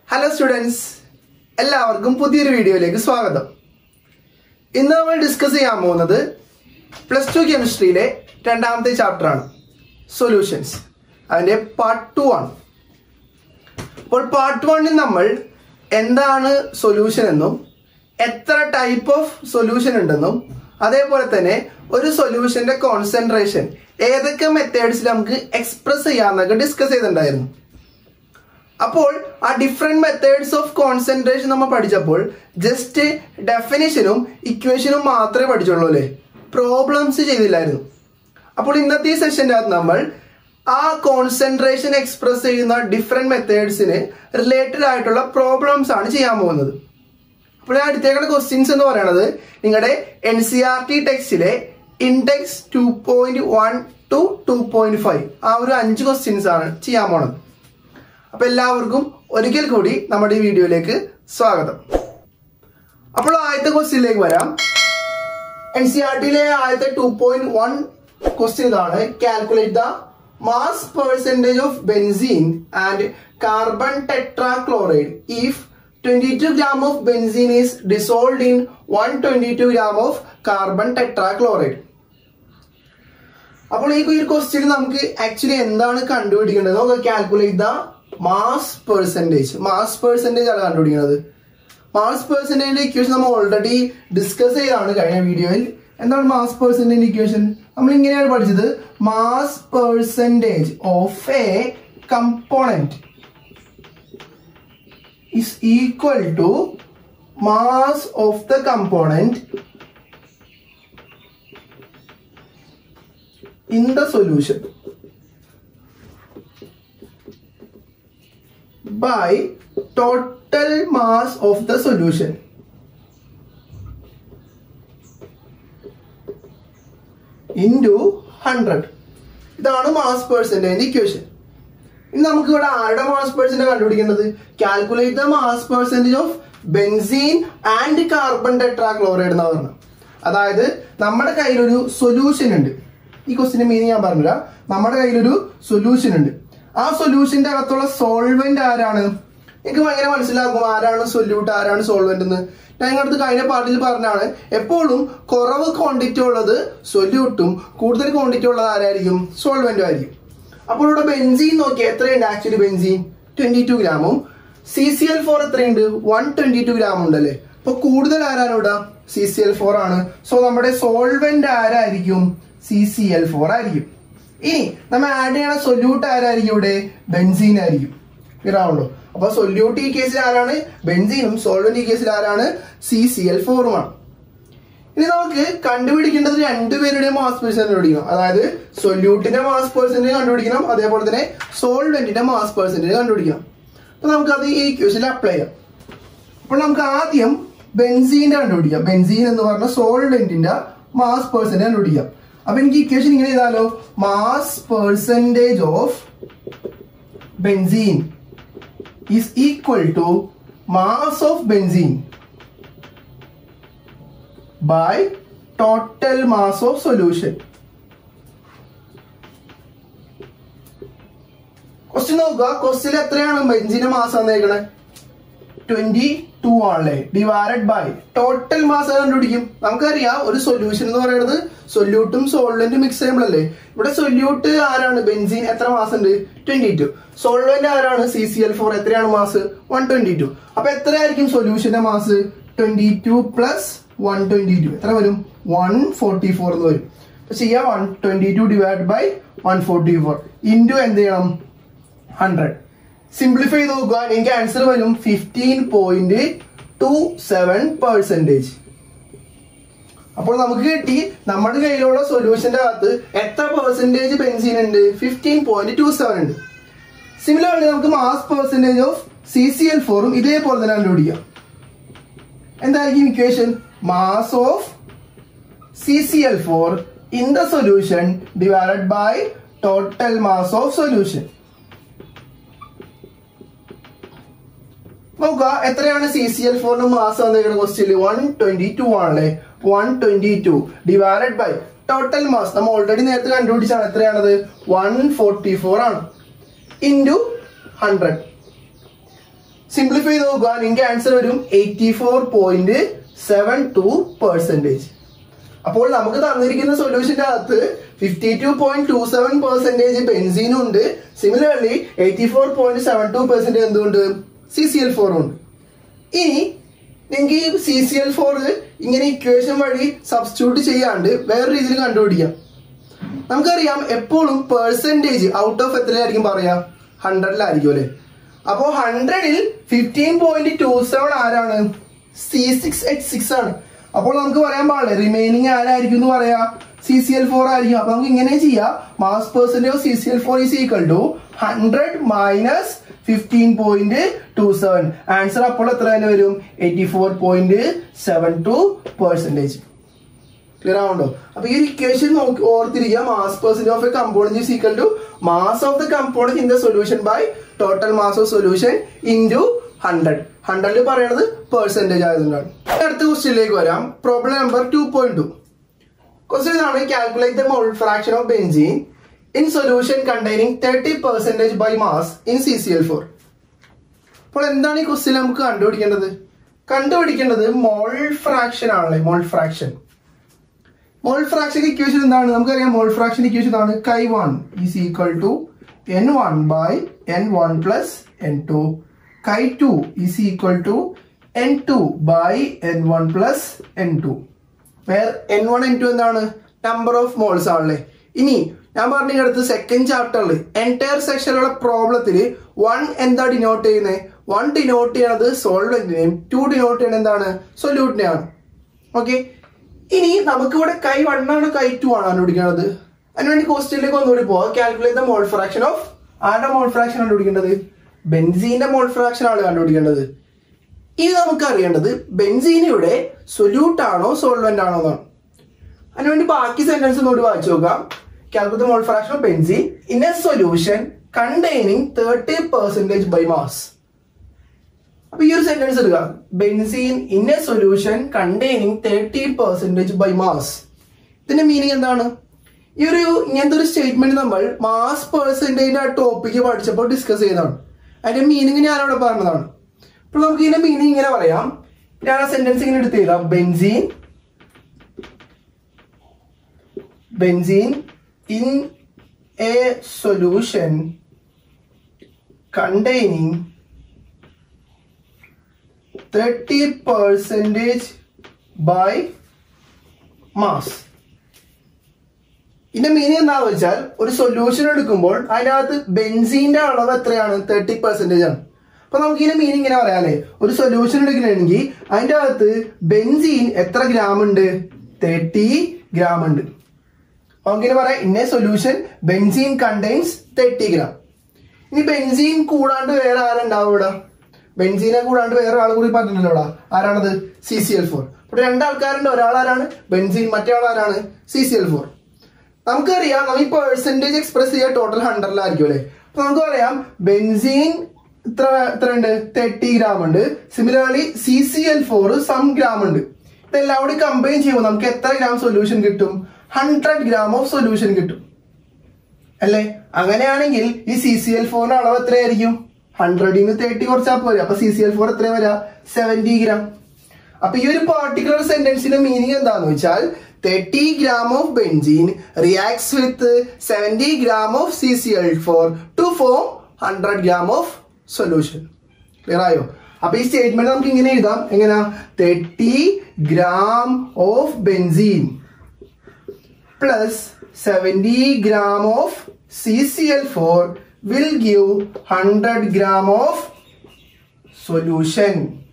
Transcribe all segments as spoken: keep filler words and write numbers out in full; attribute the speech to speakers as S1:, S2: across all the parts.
S1: Hello students, എല്ലാവർക്കും പുതിയൊരു വീഡിയോയിലേക്ക് സ്വാഗതം. ഇന്ന് നമ്മൾ ഡിസ്കസ് ചെയ്യാൻ പോകുന്നത് പ്ലസ് ടു കെമിസ്ട്രിയിലെ രണ്ടാമത്തെ ചാപ്റ്റർ ആണ്, സൊല്യൂഷൻസ്. അതിന്റെ പാർട്ട് ടു ആണ്. അപ്പോൾ പാർട്ട് വണ്ണിൽ നമ്മൾ എന്താണ് സൊല്യൂഷൻ എന്നും എത്ര ടൈപ്പ് ഓഫ് സൊല്യൂഷൻ ഉണ്ടെന്നും അതേപോലെ തന്നെ ഒരു സൊല്യൂഷന്റെ കോൺസെൻട്രേഷൻ ഏതൊക്കെ മെത്തേഡ്സിൽ നമുക്ക് എക്സ്പ്രസ് ചെയ്യാമെന്നൊക്കെ ഡിസ്കസ് ചെയ്തിട്ടുണ്ടായിരുന്നു. അപ്പോൾ ആ ഡിഫറെന്റ് മെത്തേഡ്സ് ഓഫ് കോൺസെൻട്രേഷൻ നമ്മൾ പഠിച്ചപ്പോൾ ജസ്റ്റ് ഡെഫിനിഷനും ഇക്വേഷനും മാത്രമേ പഠിച്ചുള്ളൂ അല്ലേ, പ്രോബ്ലംസ് ചെയ്തില്ലായിരുന്നു. അപ്പോൾ ഇന്നത്തെ ഈ സെഷൻ്റെ അകത്ത് നമ്മൾ ആ കോൺസെൻട്രേഷൻ എക്സ്പ്രസ് ചെയ്യുന്ന ഡിഫറെന്റ് മെത്തേഡ്സിന് റിലേറ്റഡ് ആയിട്ടുള്ള പ്രോബ്ലംസ് ആണ് ചെയ്യാൻ പോകുന്നത്. അപ്പോൾ ഞാൻ അടുത്തേക്കുള്ള ക്വസ്റ്റ്യൻസ് എന്ന് പറയുന്നത് നിങ്ങളുടെ എൻ സി ആർ ടി ടെക്സ്റ്റിലെ index two point one two two point five ആ ഒരു അഞ്ച് ക്വസ്റ്റ്യൻസ് ആണ് ചെയ്യാൻ പോണത്. അപ്പൊ എല്ലാവർക്കും ഒരിക്കൽ കൂടി നമ്മുടെ ഈ വീഡിയോയിലേക്ക് സ്വാഗതം. അപ്പോൾ ആദ്യത്തെ ക്വസ്റ്റ്യനിലേക്ക് വരാം. എൻ സി ആർ ടിയിലെ ആദ്യത്തെ ടു പോയിന്റ് വൺ ക്വസ്റ്റ്യൻ ഇതാണ്: calculate the mass percentage of benzene and carbon tetrachloride if twenty-two gram of benzene is dissolved in one hundred twenty-two gram of carbon tetrachloride. അപ്പോൾ ഈ ഒരു question നമുക്ക് actually എന്താണ് കണ്ടുപിടിക്കേണ്ടത് നോക്കാം. Calculate the mass percentage. Mass percentage ആണ് കണ്ടുപിടിക്കുന്നത്. Mass പെർസെന്റേജിന്റെ ഇക്വേഷൻ നമ്മൾ ഓൾറെഡി ഡിസ്കസ് ചെയ്താണ് കഴിഞ്ഞ വീഡിയോയിൽ. എന്താണ് മാസ് പെർസെന്റേജ് ഇക്വേഷൻ? നമ്മൾ ഇങ്ങനെയാണ് പഠിച്ചത്: mass percentage of a component is equal to mass of the component in the solution by total mass of the solution into one hundred. ഇതാണ് മാസ് പെർസെന്റേജ് ഇക്വേഷൻ. ഇനി നമുക്ക് ഇവിടെ ആരുടെ മാസ് പെർസെന്റേജ് കണ്ടുപിടിക്കേണ്ടത്? Calculate the mass percentage of benzene and carbon tetrachloride എന്ന് പറഞ്ഞു. അതായത് നമ്മുടെ കയ്യിലൊരു സൊല്യൂഷൻ ഉണ്ട്. ഈ ക്വസ്റ്റിന്റെ മീനിങ് ഞാൻ പറഞ്ഞില്ല. നമ്മുടെ കയ്യിലൊരു സൊല്യൂഷൻ ഉണ്ട്. ആ സൊല്യൂഷന്റെ അകത്തുള്ള സോൾവെന്റ് ആരാണ്? എനിക്ക് ഭയങ്കര മനസ്സിലാക്കും ആരാണ് സൊല്യൂട്ട് ആരാണ് സോൾവെന്റ് എന്ന്. ഞാൻ നിങ്ങളുടെ കഴിഞ്ഞ പാർട്ടിൽ പറഞ്ഞാണ്, എപ്പോഴും കുറവ് ക്വാണ്ടിറ്റി ഉള്ളത് സൊല്യൂട്ടും കൂടുതൽ ക്വാണ്ടിറ്റി ഉള്ളത് ആരായിരിക്കും? സോൾവെന്റും ആയിരിക്കും. അപ്പോൾ ഇവിടെ ബെൻസീൻ നോക്കിയാൽ എത്രയുണ്ട്? ആക്ച്വലി ബെൻസീൻ ട്വന്റി ടു ഗ്രാമും സി സി എൽ ഫോർ എത്രയുണ്ട്? വൺ ട്വന്റി ടു ഗ്രാം ഉണ്ടല്ലേ. അപ്പൊ കൂടുതൽ ആരാണ് ഇവിടെ? സി സി എൽ ഫോർ ആണ്. സോ നമ്മുടെ സോൾവെന്റ് ആരായിരിക്കും? സി സി എൽ ഫോർ ആയിരിക്കും. ഇനി നമ്മൾ ആഡ് ചെയ്യണ സൊല്യൂട്ട് ആരായിരിക്കും? ഇവിടെ ബെൻസീൻ ആയിരിക്കും. ഇതാണല്ലോ. അപ്പൊ സൊല്യൂട്ട് ഈ കേസിൽ ആരാണ്? ബെൻസീനും. സോൾവെന്റ് ഈ കേസിൽ ആരാണ്? സി സി എൽ ഫോറുമാണ്. ഇനി നമുക്ക് കണ്ടുപിടിക്കേണ്ടത് രണ്ടുപേരുടെ മാസ് പെർസെന്റേജ് കണ്ടുപിടിക്കണം. അതായത് സൊല്യൂട്ടിന്റെ മാസ് പെർസെന്റേജ് കണ്ടുപിടിക്കണം, അതേപോലെ തന്നെ സോൾവെന്റിന്റെ മാസ് പെർസെന്റേജ് കണ്ടുപിടിക്കണം. അപ്പൊ നമുക്ക് അത് ഈ ഇക്വേഷനിൽ അപ്ലൈ ചെയ്യാം. അപ്പോൾ നമുക്ക് ആദ്യം ബെൻസീന്റെ കണ്ടുപിടിക്കാം. ബെൻസീൻ എന്ന് പറഞ്ഞ സോൾവെന്റിന്റെ മാസ് പെർസെന്റേജ് കണ്ടുപിടിക്കാം. അപ്പൊ എനിക്ക് ഇക്വേഷൻ ഇങ്ങനെ ചെയ്താലോ: mass percentage of benzene is equal to mass of benzene by total mass of solution. Question നോക്കുക. ക്വസ്റ്റ്യൻ എത്രയാണ് ബെൻസീന്റെ മാസ് വന്നേക്കണേ? ട്വന്റി ടു ആണല്ലേ. ഡിവൈഡഡ് ബൈ ടോട്ടൽ മാസ് കണ്ടുപിടിക്കും. നമുക്കറിയാം ഒരു സൊല്യൂഷൻ എന്ന് പറയുന്നത് സൊല്യൂട്ടും സോൾവെന്റും മിക്സ് ചെയ്യുമ്പോഴല്ലേ. ഇവിടെ സൊല്യൂട്ട് ആരാണ്? ബെൻസീൻ. എത്ര മാസ് ഉണ്ട്? Twenty two. സോൾവെന്റ് ആരാണ്? C C L four. എത്രയാണ് മാസ്? One twenty two. അപ്പൊ എത്രയായിരിക്കും സൊല്യൂഷന്റെ mass? Twenty two plus one twenty two എത്ര വരും? വൺ ഫോർട്ടി ഫോർ എന്ന് വരും. ചെയ്യാം. One twenty two divide by one forty four into എന്ത് ചെയ്യണം? ഹൺഡ്രഡ്. സിംപ്ലിഫൈ ചെയ്ത് നോക്കുക. എനിക്ക് ആൻസർ വരും fifteen point two seven percentage. അപ്പോൾ നമുക്ക് കിട്ടി നമ്മുടെ കയ്യിലുള്ള സൊല്യൂഷന്റെ അകത്ത് എത്ര പെർസെന്റേജ് ബെൻസീൻ ഉണ്ട്? ഫിഫ്റ്റീൻ പോയിന്റ് ടു സെവൻ ഉണ്ട്. സിമിലർലി നമുക്ക് mass percentage of C C L ഫോറും ഇതേപോലെ തന്നെ കണ്ടുപിടിക്കാം. എന്തായിരിക്കും equation? Mass of C C L four in the solution divided by total mass of solution. നോക്കുക എത്രയാണ് സി സി എൽ ഫോറിന്റെ മാസ് വന്നിരിക്കുന്ന ക്വസ്റ്റ്യനിൽ? വൺ ട്വന്റി ടു ആണല്ലേ. One twenty two divided by total mass നമ്മൾ ഓൾറെഡി നേരത്തെ കണ്ടുപിടിച്ചാണ്. എത്രയാണത്? വൺ ഫോർട്ടി ഫോർ ആണ്. Into hundred. സിംപ്ലിഫൈ ചെയ്ത് നോക്കുക, നിങ്ങൾക്ക് ആൻസർ വരും eighty four point seven two percentage. അപ്പോൾ നമുക്ക് തന്നിരിക്കുന്ന സൊല്യൂഷന്റെ അകത്ത് fifty two point two seven percentage ബെൻസീനും ഉണ്ട്. Similarly eighty four point seven two percentage എന്തുകൊണ്ട് സി സി എൽ ഫോറും ഉണ്ട്. ഇനി നിങ്ങൾക്ക് ഈ സി സി എൽ ഫോർ ഇങ്ങനെ ഇക്വേഷൻ വഴി സബ്സ്റ്റിറ്റ്യൂട്ട് ചെയ്യാണ്ട് വേറെ രീതിയിൽ കണ്ടുപിടിക്കാം. നമുക്കറിയാം എപ്പോഴും പെർസെന്റേജ് ഔട്ട് ഓഫ് എത്രയായിരിക്കും പറയാ, ഹൺഡ്രഡിലായിരിക്കും അല്ലെ. അപ്പോ ഹൺഡ്രഡിൽ ഫിഫ്റ്റീൻ പോയിന്റ് ടു സെവൻ ആരാണ്, സി സിക്സ് എച്ച് സിക്സ് ആണ്. അപ്പോൾ നമുക്ക് പറയാൻ പാടില്ല റിമൈനിങ് ആരായിരിക്കും എന്ന് പറയാ, സി സി എൽ ഫോർ ആയിരിക്കും. അപ്പൊ നമുക്ക് ഇങ്ങനെ ചെയ്യാം, mass percentage of C C L four is equal to hundred minus fifteen point two seven. Answer അപ്പോൾ എത്ര തന്നെ വരും, eighty four point seven two percentage. Clear ആവുണ്ടോ? അപ്പൊ ഈ ഒരു ഇക്വേഷൻ നോക്കി ഓർത്തിരിക്കുക, mass percentage of a component is equal to mass of the component in the solution by total mass of solution into hundred. ഹൺഡ്രഡിൽ പറയുന്നത് പെർസെന്റേജ് ആയതുകൊണ്ടാണ്. അടുത്ത ക്വസ്റ്റ്യനിലേക്ക് വരാം. Problem number two point two. Question ഇതാണ്, calculate the mole fraction of benzene in solution containing thirty percentage by mass in C C L four. അപ്പോൾ എന്താണ് ഈ ക്വസ്റ്റ്യൻ നമുക്ക് കണ്ടുപിടിക്കേണ്ടത്? കണ്ടുപിടിക്കേണ്ടത് മോൾ ഫ്രാക്ഷൻ ആണല്ലേ, mole fraction. Mole fraction equation എന്താണ് നമുക്കറിയാം. മോൾ ഫ്രാക്ഷൻ ഇക്വേഷൻ ആണ് chi one is equal to N one by N one plus N two. Chi two is equal to N two by N one plus N two. Where N one N two എന്താണ്, number of moles ആണല്ലേ. ഇനി ഞാൻ പറഞ്ഞ അടുത്ത് second ചാപ്റ്ററിൽ entire സെക്ഷനിലുള്ള പ്രോബ്ലത്തിൽ one എന്താ ഡിനോട്ട് ചെയ്യുന്നത്, വൺ ഡിനോട്ട് ചെയ്യണത് സോൾവെന്റിനെയും ടു ഡിനോട്ട് ചെയ്യണത് എന്താണ്, സൊല്യൂട്ടിനെയാണ്. ഓക്കെ, ഇനി നമുക്കിവിടെ കൈ വൺ ആണ് കൈ ടു ആണ് കണ്ടുപിടിക്കേണ്ടത്. അതിനുവേണ്ടി ക്വസ്റ്റ്യനിലേക്ക് ഒന്നുകൂടി പോവാം. Calculate the mole fraction of, ആരുടെ മോൾ ഫ്രാക്ഷൻ കണ്ടുപിടിക്കേണ്ടത്, ബെൻസീന്റെ മോൾ ഫ്രാക്ഷൻ ആണ് കണ്ടുപിടിക്കേണ്ടത്. ഇനി നമുക്ക് അറിയേണ്ടത് ബെൻസീൻ ഇവിടെ സൊല്യൂട്ട് ആണോ സോൾവെന്റ് ആണോ എന്നാണ്. അതിനുവേണ്ടി ബാക്കി സെന്റൻസ് ഒന്നുകൂടി വായിച്ചു നോക്കാം. Calculate the mole fraction of benzene in a solution containing thirty percent by mass. അപ്പൊ ഈ ഒരു സെന്റൻസ് എടുക്കുക, benzene in a solution containing thirty percentage by mass. ഇതിന്റെ മീനിങ് എന്താണ്? ഈ ഒരു ഇങ്ങനത്തെ ഒരു സ്റ്റേറ്റ്മെന്റ് നമ്മൾ മാസ് പെർസെന്റേജിന്റെ ആ ടോപ്പിക്ക് പഠിച്ചപ്പോൾ ഡിസ്കസ് ചെയ്തതാണ്. അതിന്റെ മീനിങ് ഞാൻ അവിടെ പറഞ്ഞതാണ്. അപ്പോൾ നമുക്ക് ഇതിന്റെ മീനിങ് ഇങ്ങനെ പറയാം. ഞാൻ ആ സെന്റൻസ് ഇങ്ങനെ എടുത്ത് ചെയ്താം, benzene benzene in a solution containing thirty percent by mass. ഇതിന്റെ മീനിങ് എന്താണെന്ന് വെച്ചാൽ ഒരു സൊല്യൂഷൻ എടുക്കുമ്പോൾ അതിനകത്ത് ബെൻസീന്റെ അളവ് എത്രയാണ്, തേർട്ടി പെർസെന്റേജ് ആണ്. അപ്പൊ നമുക്ക് ഇതിന്റെ മീനിങ് ഇങ്ങനെ പറയാം അല്ലെ, ഒരു സൊല്യൂഷൻ എടുക്കണമെങ്കിൽ അതിന്റെ അകത്ത് ബെൻസീൻ എത്ര ഗ്രാം ഉണ്ട്, തേർട്ടി ഗ്രാം ഉണ്ട്. നമുക്കിങ്ങനെ പറയാം, in a solution benzene contains thirty gram. ഇനി ബെൻസീൻ കൂടാണ്ട് വേറെ ആരുണ്ടാവും ഇവിടെ, ബെൻസീനെ കൂടാണ്ട് വേറെ ആൾ കൂടി പറഞ്ഞില്ലല്ലോ ഇവിടെ, ആരാണത്, സി സി എൽ ഫോർ. ഇവിടെ രണ്ടാൾക്കാരുണ്ട്, ഒരാളാരാണ് ബെൻസീൻ, മറ്റേ ആളാരാണ് സി സി എൽ ഫോർ. നമുക്കറിയാം നമ്മൾ ഈ പെർസെന്റേജ് എക്സ്പ്രസ് ചെയ്യുക ടോട്ടൽ ഹൺഡ്രഡിലായിരിക്കും അല്ലെ. അപ്പൊ നമുക്ക് പറയാം ബെൻസീൻ ഇത്ര എത്ര ഉണ്ട്, തേർട്ടി ഗ്രാം ഉണ്ട്. Similarly C C L four some gram ഉണ്ട്. ഇതെല്ലാം കൂടി കമ്പൈൻ ചെയ്യുമ്പോൾ നമുക്ക് എത്ര ഗ്രാം സൊല്യൂഷൻ കിട്ടും, ഹൺഡ്രഡ് ഗ്രാം ഓഫ് സൊല്യൂഷൻ കിട്ടും അല്ലെ. അങ്ങനെയാണെങ്കിൽ ഈ സി സി എൽ ഫോറിന്റെ അളവ് എത്രയായിരിക്കും, ഹൺഡ്രഡിൽ നിന്ന് തേർട്ടി കുറച്ചാൽ പോരെ. അപ്പൊ സി സി എൽ ഫോർ എത്ര വരാ, സെവന്റി ഗ്രാം. അപ്പൊ ഈ ഒരു പർട്ടിക്കുലർ സെന്റൻസിന്റെ മീനിങ് എന്താന്ന് വെച്ചാൽ thirty gram of benzene reacts with seventy gram of C C L four to form hundred gram of solution. Clear ആയോ? അപ്പൊ ഈ സ്റ്റേറ്റ്മെന്റ് നമുക്ക് ഇങ്ങനെ എഴുതാം, എങ്ങനെയാ, thirty gram of benzene plus seventy gram of C C L four will give one hundred gram of solution.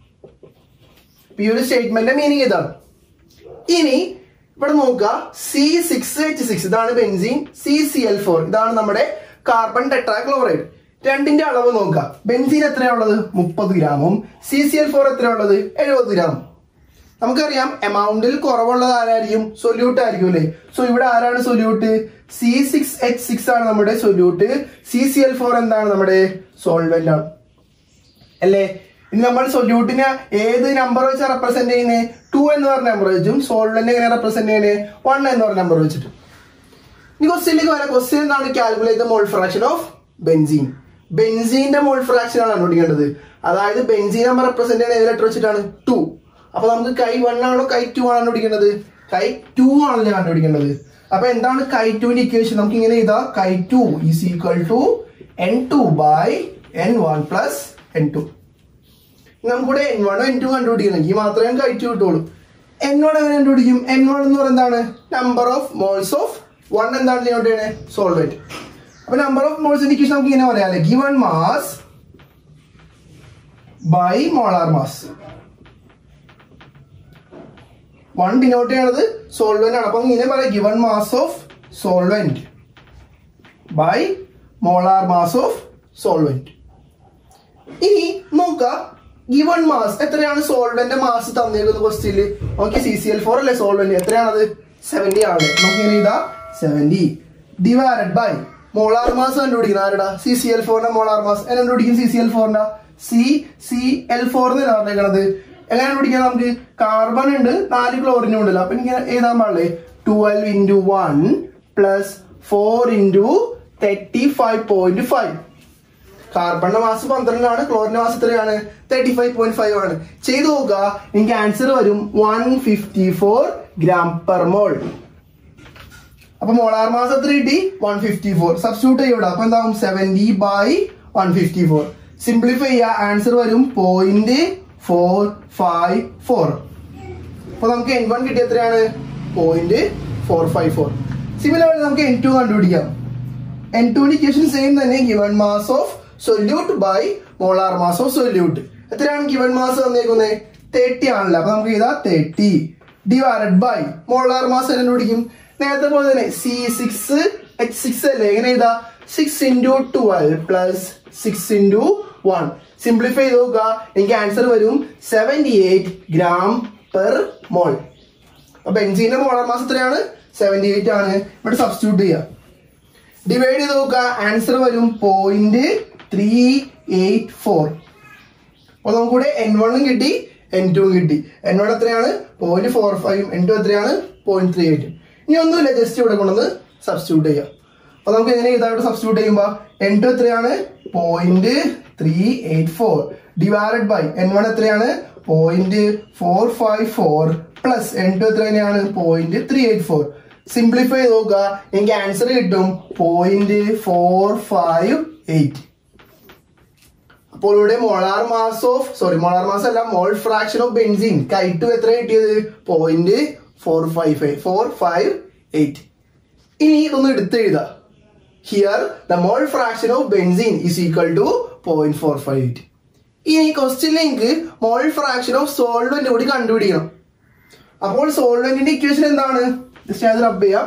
S1: ഈ ഒരു സ്റ്റേറ്റ്മെന്റിന്റെ മീനിങ് ഇതാണ്. ഇനി ഇവിടെ നോക്കുക, സി സിക്സ് എച്ച് സിക്സ് ഇതാണ് benzene, C C L four ഇതാണ് നമ്മുടെ കാർബൺ ടെട്രാക്ലോറൈഡ്. രണ്ടിന്റെ അളവ് നോക്കുക, ബെൻസീൻ എത്രയുള്ളത്, മുപ്പത് ഗ്രാമും സി സി എൽ ഫോർ എത്രയുള്ളത്, എഴുപത് ഗ്രാമും. നമുക്കറിയാം എമൗണ്ടിൽ കുറവുള്ളത് ആരായിരിക്കും, സൊല്യൂട്ട് ആയിരിക്കും അല്ലെ. സോ ഇവിടെ ആരാണ് solute, C six H six ആണ് നമ്മുടെ solute, C C L four എന്താണ് നമ്മുടെ സോൾവെന്റ് ആണ് അല്ലേ. ഇനി നമ്മൾ സൊല്യൂട്ടിനെ ഏത് നമ്പർ വെച്ചാൽ റെപ്രസെന്റ് ചെയ്യുന്നത്, ടു എന്ന് പറഞ്ഞ നമ്പർ വെച്ചും സോൾവെന്റ് എങ്ങനെ റെപ്രസെന്റ് ചെയ്യുന്നത്, വൺ എന്ന് പറഞ്ഞ നമ്പർ വെച്ചിട്ട്. ഇനി ക്വസ്റ്റ്യനിലേക്ക് വരാം. ക്വസ്റ്റ്യൻ എന്താണ്, calculate the mole fraction of benzene. ബെൻസീന്റെ മോൾ ഫ്രാക്ഷൻ ആണ് കണ്ടുപിടിക്കേണ്ടത്. അതായത് ബെൻസീൻ നമ്മൾ റെപ്രസെന്റ് ചെയ്യുന്ന ഏത് ലെറ്റർ വെച്ചിട്ടാണ്? ടു. അപ്പൊ നമുക്ക് കൈ വൺ ആണോ കൈ ടു ആണോ കണ്ടുപിടിക്കേണ്ടത്? കൈ ടു ആണല്ലോ കണ്ടുപിടിക്കേണ്ടത്. അപ്പൊ എന്താണ് കൈ ടുവിന്റെ ഇക്വേഷൻ? നമുക്ക് ഇങ്ങനെ എഴുതാം, chi two is equal to N two by N one plus N two. നമുക്കിവിടെ എൻ വൺ എൻ ടു കണ്ടുപിടിക്കണമെങ്കിൽ മാത്രമേ കൈ ടു കിട്ടുള്ളൂ. എൻ വൺ എങ്ങനെ കണ്ടുപിടിക്കും? എൻ വൺ എന്ന് പറയുന്നത് എന്താണ്? Number of moles of one എന്താണ് ചെയ്യേണ്ടത്? സോൾവെന്റ്. അപ്പൊ നമ്പർ ഓഫ് മോൾസിന്റെ ഇക്വേഷൻ നമുക്ക് ഇങ്ങനെ പറയാം, given mass by molar mass. One denote ചെയ്യണത് സോൾവെന്റ് ആണ്. അപ്പൊ ഇങ്ങനെ പറയാം, given mass of solvent by molar mass of solvent. ഇനി നോക്കാം, ഗിവൺ മാസ് എത്രയാണ്? സോൾവെന്റ് മാസ് തന്നേക്കുന്ന ക്വസ്റ്റ്യനിൽ നോക്കി, സി സി എൽ ഫോർ അല്ലേ സോൾവെന്റ്, എത്രയാണത്? സെവന്റി ആണ്. നമുക്ക് ഇങ്ങനെ എഴുതാം, seventy divided by molar mass കണ്ടുപിടിക്കുന്നത് ആരുടെ? സി സി എൽ ഫോറിന്റെ മോളാർ മാസ് എങ്ങനെ കണ്ടുപിടിക്കും? സി സി എൽ ഫോറിന്റെ സി സി എൽ ഫോർ എന്ന് പറഞ്ഞേക്കണത് എങ്ങനെ കണ്ടുപിടിക്കാം? നമുക്ക് കാർബൺ ഉണ്ട്, നാല് ക്ലോറിനും ഉണ്ടല്ലോ. അപ്പൊ എനിക്ക് എഴുതാൻ പാടില്ലേ, twelve into one plus four into thirty five point five. കാർബണിന്റെ മാസ് പന്ത്രണ്ടാണ്, ക്ലോറിന്റെ മാസ് എത്രയാണ്? തേർട്ടി ഫൈവ് പോയിന്റ് ഫൈവ് ആണ്. ചെയ്ത് നോക്കുക, എനിക്ക് ആൻസർ വരും one fifty four gram per mole. അപ്പൊ മോളാർ മാസ് എത്ര കിട്ടി? One fifty four. സബ്സ്റ്റിറ്റ്യൂട്ട് ചെയ്യൂടാ, അപ്പൊ എന്താവും? Seventy by one fifty four. Simplify ചെയ്യുക, ആൻസർ വരും പോയിന്റ് ഫോർ ഫൈവ് ഫോർ. അപ്പൊ നമുക്ക് എൻ വൺ കിട്ടിയ എത്രയാണ്? Point four five four. Similarly നമുക്ക് എൻ ടു കണ്ടുപിടിക്കാം. എൻ ടുവിന്റെ ഇക്വേഷൻ സെയിം തന്നെ, given mass of solute by molar mass of solute. എത്രയാണ് ഗിവൺ മാസ് തന്നേക്കുന്നത്? തേർട്ടി ആണല്ലോ. അപ്പൊ നമുക്ക് ഇതാ thirty divided by molar mass കണ്ടുപിടിക്കും നേരത്തെ പോലെ തന്നെ, സി സിക്സ് എച്ച് സിക്സ് അല്ലേ, എങ്ങനെ ഇതാ six into twelve plus six into one. Simplify ചെയ്ത് നോക്കുക, എനിക്ക് ആൻസർ വരും seventy eight gram per mole. അപ്പൊ ബെൻസീന്റെ മോളാർ മാസ് എത്രയാണ്? സെവന്റി എയ്റ്റ് ആണ്. ഇവിടെ സബ്സ്റ്റിറ്റ്യൂട്ട് ചെയ്യുക, ഡിവൈഡ് ചെയ്ത് നോക്കുക, ആൻസർ വരും പോയിന്റ് ത്രീ എയ്റ്റ് ഫോർ. അപ്പൊ നമുക്കിവിടെ എൻ വണ്ണും കിട്ടി, എൻ ടുവും കിട്ടി. എൻ വൺ എത്രയാണ്? Point four five. N two എത്രയാണ്? Point three eight. ഇനി ഒന്നുമില്ല, ജസ്റ്റ് ഇവിടെ കൊണ്ടുവന്ന് സബ്സ്റ്റിറ്റ്യൂട്ട് ചെയ്യാം. അപ്പൊ നമുക്ക് എങ്ങനെ ഇതാ ഇവിടെ സബ്സ്റ്റിറ്റ്യൂട്ട് ചെയ്യുമ്പോ എൻ ടു എത്രയാണ്? Point three eight four divided by N one എത്രയാണ്? Point four five four plus N two എത്ര തന്നെയാണ്? Point three eight four. Simplify ചെയ്ത് നോക്കുക, എനിക്ക് ആൻസർ കിട്ടും പോയിന്റ് ഫോർ ഫൈവ് എയ്റ്റ്. അപ്പോൾ ഇവിടെ molar mass of sorry molar mass അല്ല mole fraction of benzene chi two എത്ര കിട്ടിയത്? Point four five five four five eight. ഇനി ഇതൊന്ന് എടുത്ത് എഴുതാം, here the mole fraction of benzene is equal to point four five eight. ഇനി ക്വസ്റ്റ്യനിലേക്ക് മോൾ fraction of solvent കൂടി കണ്ടുപിടിക്കണം. അപ്പോൾ സോൾവെന്റിന്റെ ഇക്വേഷൻ എന്താണ്? ജസ്റ്റ് അത് റബ്ബ് ചെയ്യാം.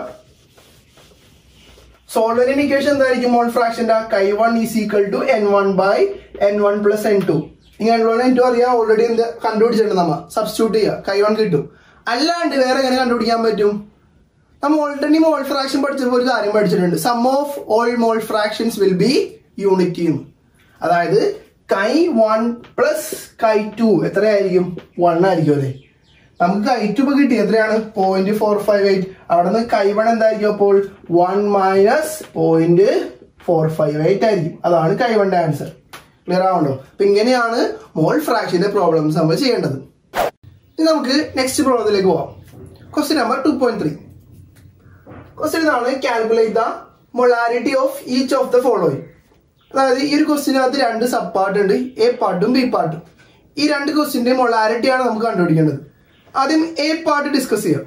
S1: സോൾവെന്റിന്റെ ഇക്വേഷൻ എന്തായിരിക്കും? മോൾ ഫ്രാക്ഷന്റെ chi one is equal to N one by N one plus N two. നിങ്ങൾ എൻ വൺ എൻ ടു അറിയാം, ഓൾറെഡി എന്ത് കണ്ടുപിടിച്ചിട്ടുണ്ട്. നമ്മ സബ്സ്റ്റിറ്റ്യൂട്ട് ചെയ്യുക, കൈ വൺ കിട്ടും. അല്ലാണ്ട് വേറെ എങ്ങനെ കണ്ടുപിടിക്കാൻ പറ്റും? നമ്മൾ ഓൾറെഡി മോൾ ഫ്രാക്ഷൻ പഠിച്ചപ്പോൾ ഒരു കാര്യം പഠിച്ചിട്ടുണ്ട്, sum of all mole fractions will be unity. അതായത് chi one plus chi two എത്രയായിരിക്കും? വൺ ആയിരിക്കും അല്ലേ? നമുക്ക് കൈ ടു ഇപ്പൊ കിട്ടി, എത്രയാണ്? Point four five eight. അവിടെ നിന്ന് കൈ വൺ എന്തായിരിക്കും? അപ്പോൾ one minus point four five eight ആയിരിക്കും. അതാണ് കൈ വണ്ടെ ആൻസർ. ക്ലിയർ ആവുണ്ടോ? അപ്പൊ ഇങ്ങനെയാണ് മോൾ ഫ്രാക്ഷന്റെ പ്രോബ്ലംസ് നമ്മൾ ചെയ്യേണ്ടത്. ഇനി നമുക്ക് നെക്സ്റ്റ് പ്രോബ്ലത്തിലേക്ക് പോവാം. Question number two point three. Question ഇതാണ്, calculate the molarity of each of the following. അതായത് ഈ ഒരു ക്വസ്റ്റ്യനകത്ത് രണ്ട് സബ് പാർട്ട് ഉണ്ട്, എ പാർട്ടും ബി പാർട്ടും. ഈ രണ്ട് ക്വസ്റ്റ്യന്റെ മൊളാരിറ്റിയാണ് നമുക്ക് കണ്ടുപിടിക്കേണ്ടത്. ആദ്യം എ പാർട്ട് ഡിസ്കസ് ചെയ്യാം.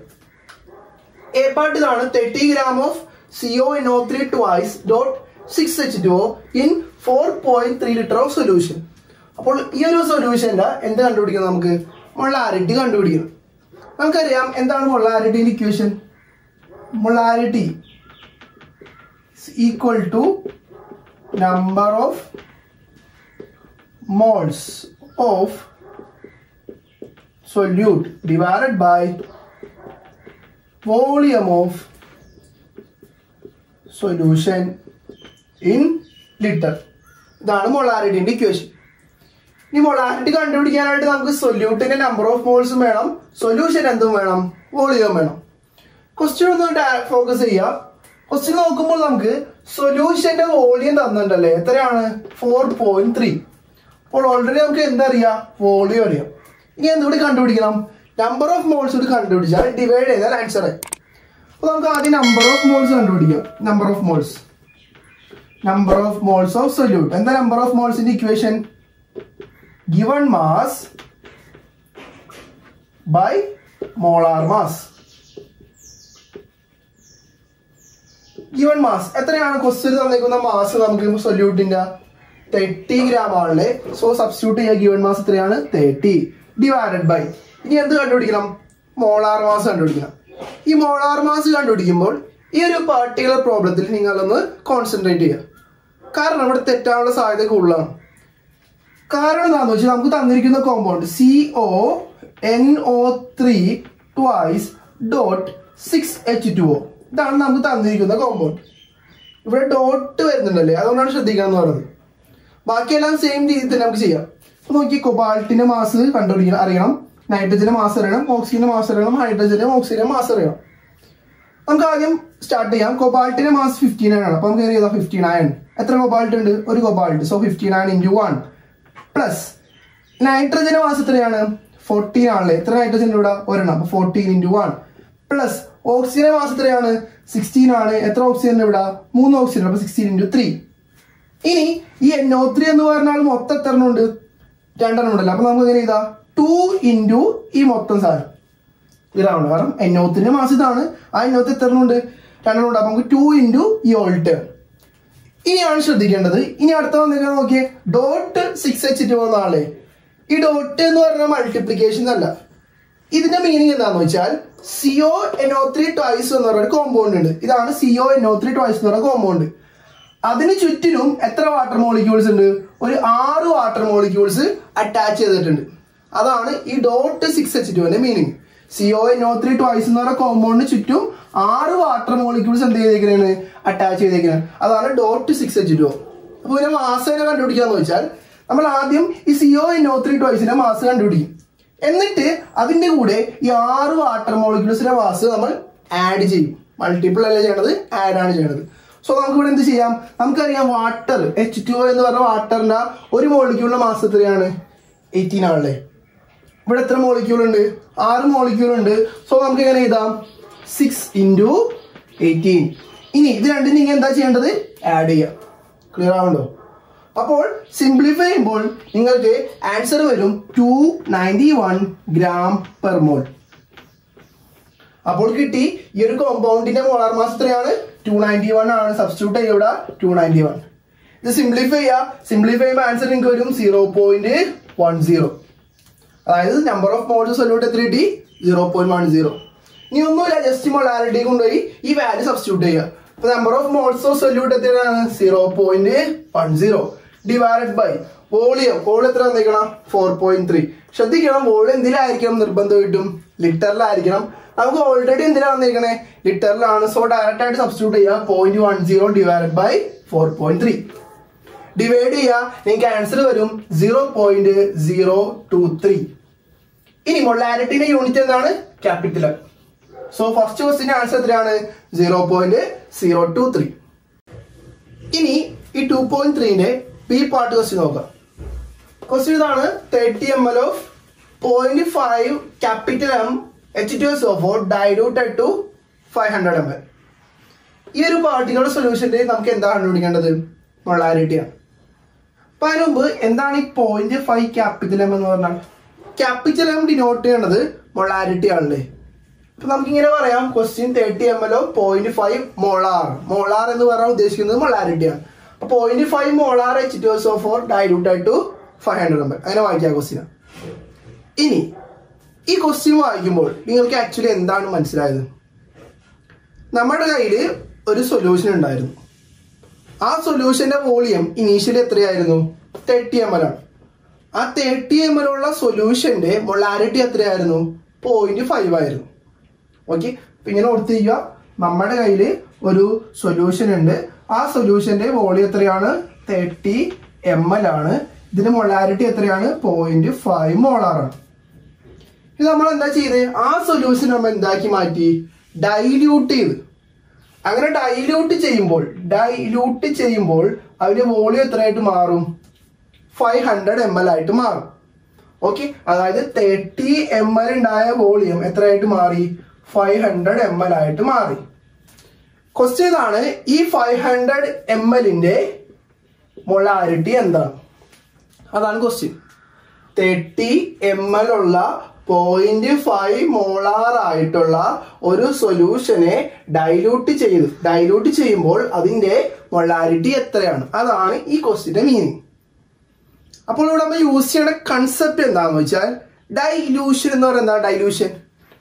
S1: എ പാർട്ട് ഇതാണ്, thirty gram of C O N O three twice dot six H two O in four point three litre of solution. അപ്പോൾ ഈ ഒരു സൊല്യൂഷന്റെ എന്ത് കണ്ടുപിടിക്കണം? നമുക്ക് മൊളാരിറ്റി കണ്ടുപിടിക്കണം. നമുക്കറിയാം എന്താണ് മൊളാരിറ്റിന്റെ equation. Molarity equal to number of moles of solute divided by volume of solution in liter. ഇതാണ് മൊളാരിറ്റിന്റെ ഇക്വേഷൻ. ഇനി മൊളാരിറ്റി കണ്ടുപിടിക്കാനായിട്ട് നമുക്ക് സൊല്യൂട്ടിന്റെ നമ്പർ ഓഫ് മോൾസും വേണം, സൊല്യൂഷൻ എന്തും വേണം, വോളിയം വേണം. ക്വസ്റ്റ്യൻ ഒന്ന് ഫോക്കസ് ചെയ്യാം. ക്വസ്റ്റ്യൻ നോക്കുമ്പോൾ നമുക്ക് സൊല്യൂഷന്റെ വോളിയം തന്നിട്ടുണ്ടല്ലേ, എത്രയാണ്? Four point three. അപ്പോൾ ഓൾറെഡി നമുക്ക് എന്തറിയാം, വോളിയം അറിയാം. ഇനി എന്തുകൂടി കണ്ടുപിടിക്കണം, നമ്പർ ഓഫ് മോൾസ് കൂടി കണ്ടുപിടിച്ചാൽ ഡിവൈഡ് ചെയ്താൽ ആൻസർ ആയി. അപ്പോൾ നമുക്ക് ആദ്യം നമ്പർ ഓഫ് മോൾസ് കണ്ടുപിടിക്കാം. Number of moles number of moles of solute. എന്താ നമ്പർ ഓഫ് മോൾസിന്റെ equation? Given mass by molar mass. Given mass എത്രയാണ്? ക്വസ്റ്റ്യൻ തന്നിരിക്കുന്ന മാസ് നമുക്ക് സൊല്യൂട്ടിന്റെ തേർട്ടി ഗ്രാം ആണല്ലേ. സോ സബ്സ്റ്റിറ്റ്യൂട്ട് ചെയ്യുക. ഗിവൺ മാസ് എത്രയാണ്? Thirty divided by. ഇനി എന്ത് കണ്ടുപിടിക്കണം? മോളാർ മാസ് കണ്ടുപിടിക്കണം. ഈ മോളാർ മാസ് കണ്ടുപിടിക്കുമ്പോൾ ഈ ഒരു പർട്ടിക്കുലർ പ്രോബ്ലത്തിൽ നിങ്ങളൊന്ന് കോൺസെൻട്രേറ്റ് ചെയ്യുക. കാരണം ഇവിടെ തെറ്റാനുള്ള സാധ്യത കൂടുതലാണ്. കാരണം എന്താണെന്ന് വെച്ചാൽ നമുക്ക് തന്നിരിക്കുന്ന compound C O N O three twice dot six H two O. ഇതാണ് നമുക്ക് തന്നിരിക്കുന്ന കോമ്പൗണ്ട്. ഇവിടെ ഡോട്ട് വരുന്നുണ്ടല്ലേ, അതുകൊണ്ടാണ് ശ്രദ്ധിക്കണം എന്ന് പറയുന്നത്. ബാക്കിയെല്ലാം സെയിം രീതിയിൽ തന്നെ നമുക്ക് ചെയ്യാം. അപ്പൊ നോക്കി, കൊബാൾട്ടിന്റെ മാസ് കണ്ടുപിടിക്കണം, അറിയണം. നൈട്രജന്റെ മാസ് അറിയണം, ഓക്സിജന്റെ മാസ് അറിയണം, ഹൈഡ്രജന്റെ ഓക്സിജന്റെ മാസ് അറിയണം. നമുക്ക് ആദ്യം സ്റ്റാർട്ട് ചെയ്യാം. കൊബാൾട്ടിന്റെ മാസ് ഫിഫ്റ്റി നയൻ ആണ്. അപ്പൊ നമുക്ക് എഴുതാം ഫിഫ്റ്റി നയൻ. എത്ര കൊബാൾട്ട് ഉണ്ട്? ഒരു cobalt. So fifty nine into one plus നൈട്രജന്റെ മാസ് എത്രയാണ്? ഫോർട്ടീൻ ആണല്ലേ. എത്ര നൈട്രജൻ ഇവിടെ? ഒരെണ്ണം. അപ്പൊ ഫോർട്ടീൻ ഇൻറ്റു വൺ പ്ലസ് ഓക്സിജന്റെ മാസ് എത്രയാണ്? സിക്സ്റ്റീൻ ആണ്. എത്ര ഓക്സിജൻ ഇവിടെ? മൂന്ന് ഓക്സിജൻ. അപ്പൊ സിക്സ്റ്റീൻ ഇൻറ്റു ത്രീ. ഇനി ഈ എൻ ഒ ത്രീ എന്ന് പറഞ്ഞാൽ മൊത്തം എത്ര എണ്ണം ഉണ്ട്? രണ്ടെണ്ണം ഉണ്ടല്ലോ. അപ്പൊ നമുക്ക് എങ്ങനെ ചെയ്താ? ടു ഇൻറ്റു ഈ മൊത്തം സാധനം ഇതാണ്. കാരണം എൻ ഒ ത്രീന്റെ മാസ് ഇതാണ്. ആ എൻ ഒ ത്രീ എത്ര എണ്ണം ഉണ്ട്? രണ്ടെണ്ണം ഉണ്ട്. അപ്പൊ നമുക്ക് ടു ഇൻറ്റു ഈ ഓൾട്ട്. ഇനിയാണ് ശ്രദ്ധിക്കേണ്ടത്. ഇനി അടുത്ത വന്നിരിക്കുന്നത് നോക്കിയേ, ഡോട്ട് സിക്സ് എച്ച് ടു എന്നാളേ. ഈ ഡോട്ട് എന്ന് പറഞ്ഞാൽ മൾട്ടിപ്ലിക്കേഷൻ അല്ല. ഇതിന്റെ മീനിങ് എന്താണെന്ന് വെച്ചാൽ C O N O three twice എന്ന് പറയുന്ന കോമ്പൗണ്ട് ഉണ്ട്. ഇതാണ് C O N O three twice എന്ന് പറയുന്ന കോമ്പൗണ്ട്. അതിന് ചുറ്റിലും എത്ര വാട്ടർ മോളിക്യൂൾസ് ഉണ്ട്? ഒരു ആറ് വാട്ടർ മോളിക്യൂൾസ് അറ്റാച്ച് ചെയ്തിട്ടുണ്ട്. അതാണ് ഈ ഡോട്ട് സിക്സ് എച്ച് ടുവിന്റെ meaning. C O N O three twice എന്ന് പറയുന്ന കോമ്പൗണ്ടിന് ചുറ്റും ആറ് വാട്ടർ മോളിക്യൂൾസ് എന്ത് ചെയ്തേക്കുന്നതാണ്? അറ്റാച്ച് ചെയ്തേക്കുന്നത്. അതാണ് ഡോട്ട് സിക്സ് എച്ച് ടു. അപ്പൊ ഇതിന്റെ മാസ് എങ്ങനെ കണ്ടുപിടിക്കാന്ന് വെച്ചാൽ നമ്മൾ ആദ്യം ഈ സിഒ എൻ ഒ ത്രീ ട്വൈസിന്റെ മാസ് കണ്ടുപിടിക്കും. എന്നിട്ട് അതിന്റെ കൂടെ ഈ ആറ് വാട്ടർ മോളിക്യൂൾസിന്റെ മാസ് നമ്മൾ ആഡ് ചെയ്യും. മൾട്ടിപ്പിൾ അല്ല ചെയ്യണത്, ആഡ് ആണ് ചെയ്യണത്. സോ നമുക്ക് ഇവിടെ എന്ത് ചെയ്യാം? നമുക്കറിയാം വാട്ടർ എച്ച് ടു ഒ എന്ന് പറഞ്ഞ വാട്ടറിന്റെ ഒരു മോളിക്യൂളിന്റെ മാസ് എത്രയാണ്? എയ്റ്റീൻ ആണല്ലേ. ഇവിടെ എത്ര മോളിക്യൂൾ ഉണ്ട്? ആറ് മോളിക്യൂൾ ഉണ്ട്. സോ നമുക്ക് എങ്ങനെ എഴുതാം? Six into eighteen. ഇനി ഇത് രണ്ടും നിങ്ങൾ എന്താ ചെയ്യേണ്ടത്? ആഡ് ചെയ്യാം. ക്ലിയർ ആവുണ്ടോ? അപ്പോൾ സിംപ്ലിഫൈ ചെയ്യുമ്പോൾ നിങ്ങൾക്ക് ആൻസർ വരും two ninety one gram per mole. അപ്പോൾ കിട്ടി ഈ ഒരു കോമ്പൗണ്ടിന്റെ മോളാർ മാസ് എത്രയാണ്? ടു നയൻറ്റി വൺ ആണ്. സബ്സ്റ്റിറ്റ്യൂട്ട് ചെയ്യുക ഇവിടെ ടു നയൻറ്റി വൺ. ഇത് സിംപ്ലിഫൈ ചെയ്യുക. സിംപ്ലിഫൈ ചെയ്യുമ്പോൾ ആൻസർ നിങ്ങൾക്ക് വരും സീറോ പോയിന്റ് വൺ സീറോ. അതായത് നമ്പർ ഓഫ് മോൾസ് സൊല്യൂട്ട് എത്ര കിട്ടി? Zero point one zero. ഇനി ഒന്നുമില്ല, ജസ്റ്റ് മൊളാരിറ്റി കൊണ്ടുപോയി ഈ വാല്യൂ സബ്സ്റ്റിറ്റ്യൂട്ട് ചെയ്യുക. അപ്പൊ number of moles of solute എത്രയാണ്? Zero point one zero divided by volume. Volume എത്ര വന്നിരിക്കണം? Four point three. ശ്രദ്ധിക്കണം, വോളിയം എന്തിലായിരിക്കണം? നിർബന്ധമായിട്ടും ലിറ്ററിലായിരിക്കണം. നമുക്ക് ഓൾറെഡി എന്തിനാണ് വന്നിരിക്കണേ? ലിറ്ററിലാണ്. സോ ഡയറക്റ്റ് ആയിട്ട് സബ്സ്റ്റിറ്റ്യൂട്ട് ചെയ്യുക. Point one zero divided by four point three divide ചെയ്യുക. നിങ്ങൾക്ക് ആൻസർ വരും zero point zero two three. ഇനി മൊളാരിറ്റിന്റെ യൂണിറ്റ് എന്താണ്? ക്യാപിറ്റൽ. സോ ഫസ്റ്റ് ക്വസ്റ്റിന്റെ ആൻസർ എത്രയാണ്? Zero point zero two three. ഇനി ഈ ടു പോയിന്റ് ത്രീന്റെ ബി പാർട്ട് ക്വസ്റ്റ്യൻ നോക്കാം. ക്വസ്റ്റ്യൻ ഇതാണ്. Thirty M L of point five capital M H two S O four diluted to five hundred M L. ഈ ഒരു particular സൊല്യൂഷന്റെ നമുക്ക് എന്താ കണ്ടുപിടിക്കേണ്ടത്? മൊളാരിറ്റിയാണ്. അപ്പൊ അതിന് മുമ്പ് എന്താണ് ഈ പോയിന്റ് ഫൈവ് ക്യാപിറ്റൽ എം എന്ന് പറഞ്ഞാൽ? ക്യാപിറ്റൽ എം ഡിനോട്ട് ചെയ്യേണ്ടത് മൊളാരിറ്റി ആണല്ലേ. അപ്പൊ നമുക്കിങ്ങനെ പറയാം, question thirty M L of point five molar. Molar എന്ന് പറഞ്ഞാൽ ഉദ്ദേശിക്കുന്നത് മൊളാരിറ്റിയാണ്. അപ്പൊ point five molar H two S O four diluted to five hundred M L. അങ്ങനെ വായിക്കാം ക്വസ്റ്റ്യൻ. ഇനി ഈ ക്വസ്റ്റ്യൻ വായിക്കുമ്പോൾ നിങ്ങൾക്ക് ആക്ച്വലി എന്താണ് മനസ്സിലായത്? നമ്മുടെ കയ്യിൽ ഒരു സൊല്യൂഷൻ ഉണ്ടായിരുന്നു. ആ സൊല്യൂഷന്റെ വോളിയം ഇനീഷ്യലി എത്രയായിരുന്നു? തേർട്ടി എം എൽ ആണ്. ആ തേർട്ടി എം എൽ ഉള്ള സൊല്യൂഷന്റെ മൊളാരിറ്റി എത്രയായിരുന്നു? പോയിന്റ് ഫൈവ് ആയിരുന്നു. ഓക്കെ, അപ്പൊ ഇങ്ങനെ ഓർത്തിരിക്കുക, നമ്മുടെ കയ്യിൽ ഒരു സൊല്യൂഷൻ ഉണ്ട്. ആ സൊല്യൂഷന്റെ വോളിയം എത്രയാണ്? തേർട്ടി എം എൽ ആണ്. ഇതിന്റെ മൊളാരിറ്റി എത്രയാണ്? പോയിന്റ് ഫൈവ് മോളാറാണ്. ഇത് നമ്മൾ എന്താ ചെയ്തത്? ആ സൊല്യൂഷൻ നമ്മൾ എന്താക്കി മാറ്റി? ഡൈല്യൂട്ട് ചെയ്ത്. അങ്ങനെ ഡൈല്യൂട്ട് ചെയ്യുമ്പോൾ ഡൈല്യൂട്ട് ചെയ്യുമ്പോൾ അതിന്റെ വോളിയം എത്രയായിട്ട് മാറും? ഫൈവ് ഹൺഡ്രഡ് എം എൽ ആയിട്ട് മാറും. ഓക്കെ, അതായത് തേർട്ടി എം എൽ ഉണ്ടായ വോളിയം എത്രയായിട്ട് മാറി? ഫൈവ് ഹൺഡ്രഡ് എം എൽ ആയിട്ട് മാറി. ക്വസ്റ്റ്യൻ ഇതാണ്, ഈ ഫൈവ് ഹൺഡ്രഡ് എം എല്ലിന്റെ മൊളാരിറ്റി എന്താണ്? അതാണ് ക്വസ്റ്റ്യൻ. തേർട്ടി എം എൽ ഉള്ള പോയിന്റ് ഫൈവ് മോളാർ ആയിട്ടുള്ള ഒരു സൊല്യൂഷനെ ഡൈലൂട്ട് ചെയ്ത് ഡൈലൂട്ട് ചെയ്യുമ്പോൾ അതിന്റെ മൊളാരിറ്റി എത്രയാണ്? അതാണ് ഈ ക്വസ്റ്റ്യന്റെ മീനിങ്. അപ്പോൾ ഇവിടെ നമ്മൾ യൂസ് ചെയ്യുന്ന കൺസെപ്റ്റ് എന്താണെന്ന് വെച്ചാൽ ഡൈലൂഷൻ എന്ന് പറയുന്നത് എന്താ? ഡൈലൂഷൻ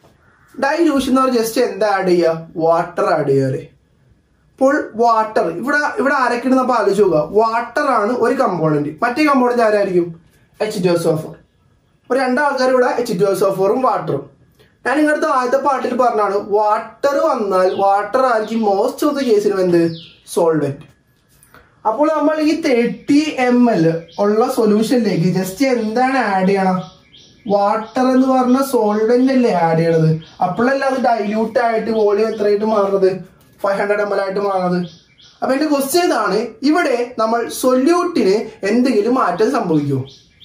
S1: ഡൈലൂഷൻ എന്ന് പറഞ്ഞാൽ ജസ്റ്റ് എന്താ ആഡ് ചെയ്യുക? വാട്ടർ ആഡ് ചെയ്യാറ്. അപ്പോൾ വാട്ടർ ഇവിടെ ഇവിടെ ആരൊക്കെ നമ്മൾ ആലോചിച്ച് നോക്കുക. വാട്ടർ ആണ് ഒരു കമ്പോണന്റ്, മറ്റേ കമ്പോണന്റ് ആരായിരിക്കും? H two S O four. ഒരു രണ്ടാൾക്കാർ ഇവിടെ എച്ച് ടു എസ് ഓ ഫോറും വാട്ടറും. ഞാൻ നിങ്ങളുടെ ആദ്യത്തെ പാട്ടിൽ പറഞ്ഞാണ് വാട്ടർ വന്നാൽ വാട്ടർ ആയിരിക്കും മോസ്റ്റ് ഓഫ് ദ കേസിലും എന്ത്? സോൾവെന്റ്. അപ്പോൾ നമ്മൾ ഈ തേർട്ടി എം എൽ ഉള്ള സൊല്യൂഷനിലേക്ക് ജസ്റ്റ് എന്താണ് ആഡ് ചെയ്യണം? വാട്ടർ എന്ന് പറഞ്ഞ സോൾവെന്റ് അല്ലേ ആഡ് ചെയ്യണത്. അപ്പോഴല്ലേ അത് ഡൈല്യൂട്ട് ആയിട്ട് വോളിയം എത്രയായിട്ട് മാറുന്നത്? ഫൈവ് ഹൺഡ്രഡ് എം എൽ ആയിട്ട് മാറുന്നത്. അപ്പൊ എന്റെ ക്വസ്റ്റ്യൻ ഇതാണ്, ഇവിടെ നമ്മൾ സൊല്യൂട്ടിന് എന്തെങ്കിലും മാറ്റം സംഭവിക്കുമോ?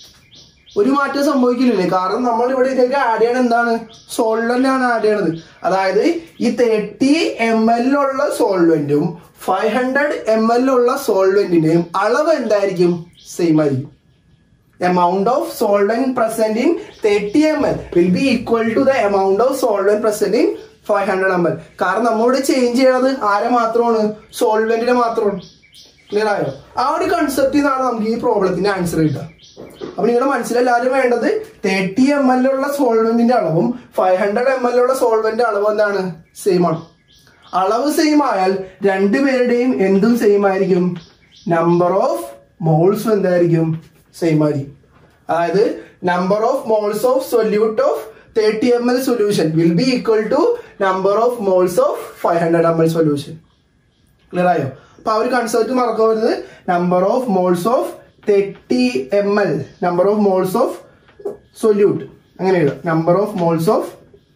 S1: ഒരു മാറ്റം സംഭവിക്കില്ലേ, കാരണം നമ്മൾ ഇവിടെ ഇതിലേക്ക് ആഡ് ചെയ്യണത് എന്താണ്? സോൾവെന്റ് ആണ് ആഡ് ചെയ്യണത്. അതായത് ഈ തേർട്ടി എം എൽ ഉള്ള സോൾവെന്റും ഫൈവ് ഹൺഡ്രഡ് എം എൽ ഉള്ള സോൾവെന്റിന്റെയും അളവ് എന്തായിരിക്കും? സെയിം ആയിരിക്കും. amount of solvent present in thirty milliliters will be equal to the amount of solvent present in five hundred milliliters. കാരണം നമ്മളിവിടെ ചേഞ്ച് ചെയ്യണത് ആരെ മാത്രമാണ്? സോൾവെന്റിനെ മാത്രമാണ്. ക്ലിയർ ആയോ? ആ ഒരു കൺസെപ്റ്റിൽ നിന്നാണ് നമുക്ക് ഈ പ്രോബ്ലത്തിന്റെ ആൻസർ കിട്ടുക. അപ്പൊ നിങ്ങളുടെ മനസ്സിലെല്ലാവരും വേണ്ടത് തേർട്ടി എം എൽ ഉള്ള സോൾവെന്റിന്റെ അളവും ഫൈവ് ഹൺഡ്രഡ് എം എൽ ഉള്ള സോൾവെന്റ് അളവും എന്താണ്? സെയിം ആണ്. അളവ് സെയിം ആയാൽ രണ്ടുപേരുടെയും എന്തും സെയിം ആയിരിക്കും. നമ്പർ ഓഫ് മോൾസും എന്തായിരിക്കും? സെയിം ആയിരിക്കും. അതായത് number of moles of solute of thirty M L solution will be equal to number of moles of five hundred M L solution. Clear ആയോ? അപ്പൊ ആ ഒരു കൺസെപ്റ്റ് മറക്കരുത്. Number of moles of thirty M L number of moles of solute അങ്ങനെ എഴുതാം. Number of moles of